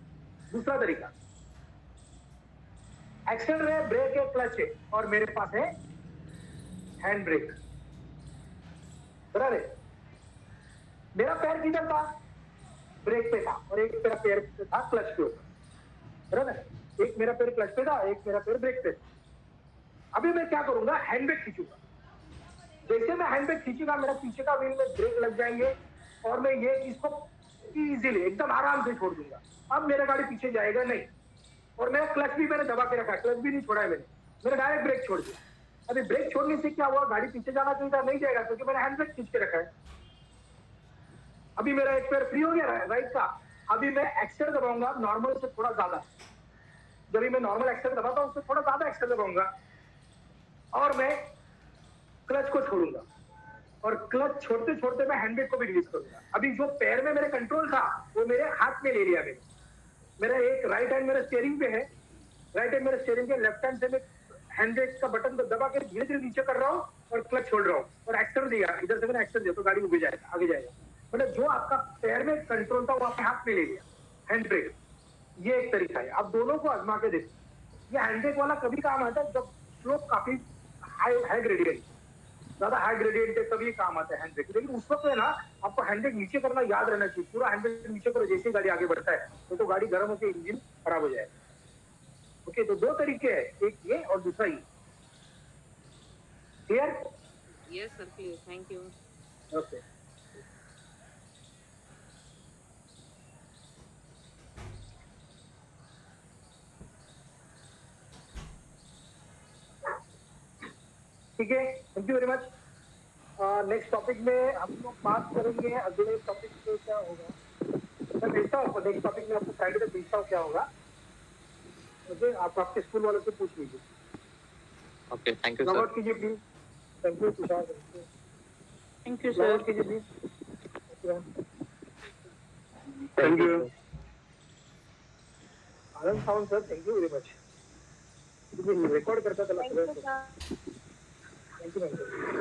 एक्सेलरेटर है, ब्रेक है, क्लच है और मेरे पास है हैंड ब्रेक, बराबर है। मेरा पैर किधर था? ब्रेक पे था और एक मेरा पैर था क्लच पे ऊपर, बराबर। एक मेरा पैर क्लच पे था, एक मेरा पैर ब्रेक पे था। अभी मैं क्या करूंगा, हैंड ब्रेक खींचूंगा। जैसे मैं हैंड ब्रेक खींचूंगा मेरा पीछे का व्हील में ब्रेक लग जाएंगे और मैं ये इसको इजीली एकदम आराम से छोड़ दूंगा। अब मेरा गाड़ी पीछे जाएगा नहीं, और मेरा क्लच भी मैंने दबा के रखा, क्लच भी नहीं छोड़ा है मैंने डायरेक्ट ब्रेक छोड़ दिया। अभी ब्रेक छोड़ने से क्या हुआ, गाड़ी पीछे जाना चाहिए था, नहीं जाएगा क्योंकि मैंने हैंड ब्रेक खींच के रखा है। अभी मेरा एक पैर फ्री हो गया राइट का। अभी मैं एक्सेलरेटर दबाऊंगा नॉर्मल से थोड़ा ज्यादा, जब भी मैं नॉर्मल एक्सेलरेटर दबाता हूं उससे थोड़ा ज्यादा एक्सेलरेटर दबाऊंगा और मैं क्लच को छोड़ूंगा, और क्लच छोड़ते छोड़ते मैं हैंड ब्रेक को भी रिलीज करूंगा। अभी जो पैर में मेरे कंट्रोल था वो मेरे हाथ में ले लिया मेरा एक राइट हैंड मेरे स्टीयरिंग पे है, राइट हैंड मेरे स्टीयरिंग के, लेफ्ट हैंड से मैं हैंड ब्रेक का बटन को दबा के धीरे धीरे नीचे कर रहा हूँ और क्लच छोड़ रहा हूँ और एक्सेलरेटर दिया, इधर से मैंने एक्सेलरेटर दिया तो गाड़ी उगे जाएगा, आगे जाएगा। मतलब जो आपका पैर में कंट्रोल था वो आपके हाथ में ले लिया हैंड ब्रेक। ये एक तरीका है, आप दोनों को आजमा के देखो। ये हैंड ब्रेक वाला कभी काम आता है जब स्लोप काफी हाई ग्रेडियंट, ज्यादा हाई ग्रेडियंट है तभी काम आता है हैंड ब्रेक। लेकिन उस वक्त है ना आपको हैंड ब्रेक नीचे करना याद रहना चाहिए, पूरा हैंड ब्रेक नीचे करो, जैसे गाड़ी आगे बढ़ता है तो गाड़ी गर्म होकर इंजन खराब हो जाएगा। ओके, तो 2 तरीके हैं, एक ये और दूसरा ये। Clear? Yes sir, clear, thank you. Okay, ठीक है, thank you very much. Next topic में हम लोग बात करेंगे, अगले टॉपिक पे क्या होगा मैं भेजता हूँ, नेक्स्ट टॉपिक में आपको फ्राइडे तक भेजता हूँ क्या होगा, ओके। आप आपके स्कूल वालों से पूछ लीजिए। ओके, थैंक यू लॉग सर। कीजिए please. Thank you Tushar, thank you लॉग सर। कीजिए प्लीज। Thank you. आनंद साउंड sir, thank you very much. Record करता था, थैंक यू।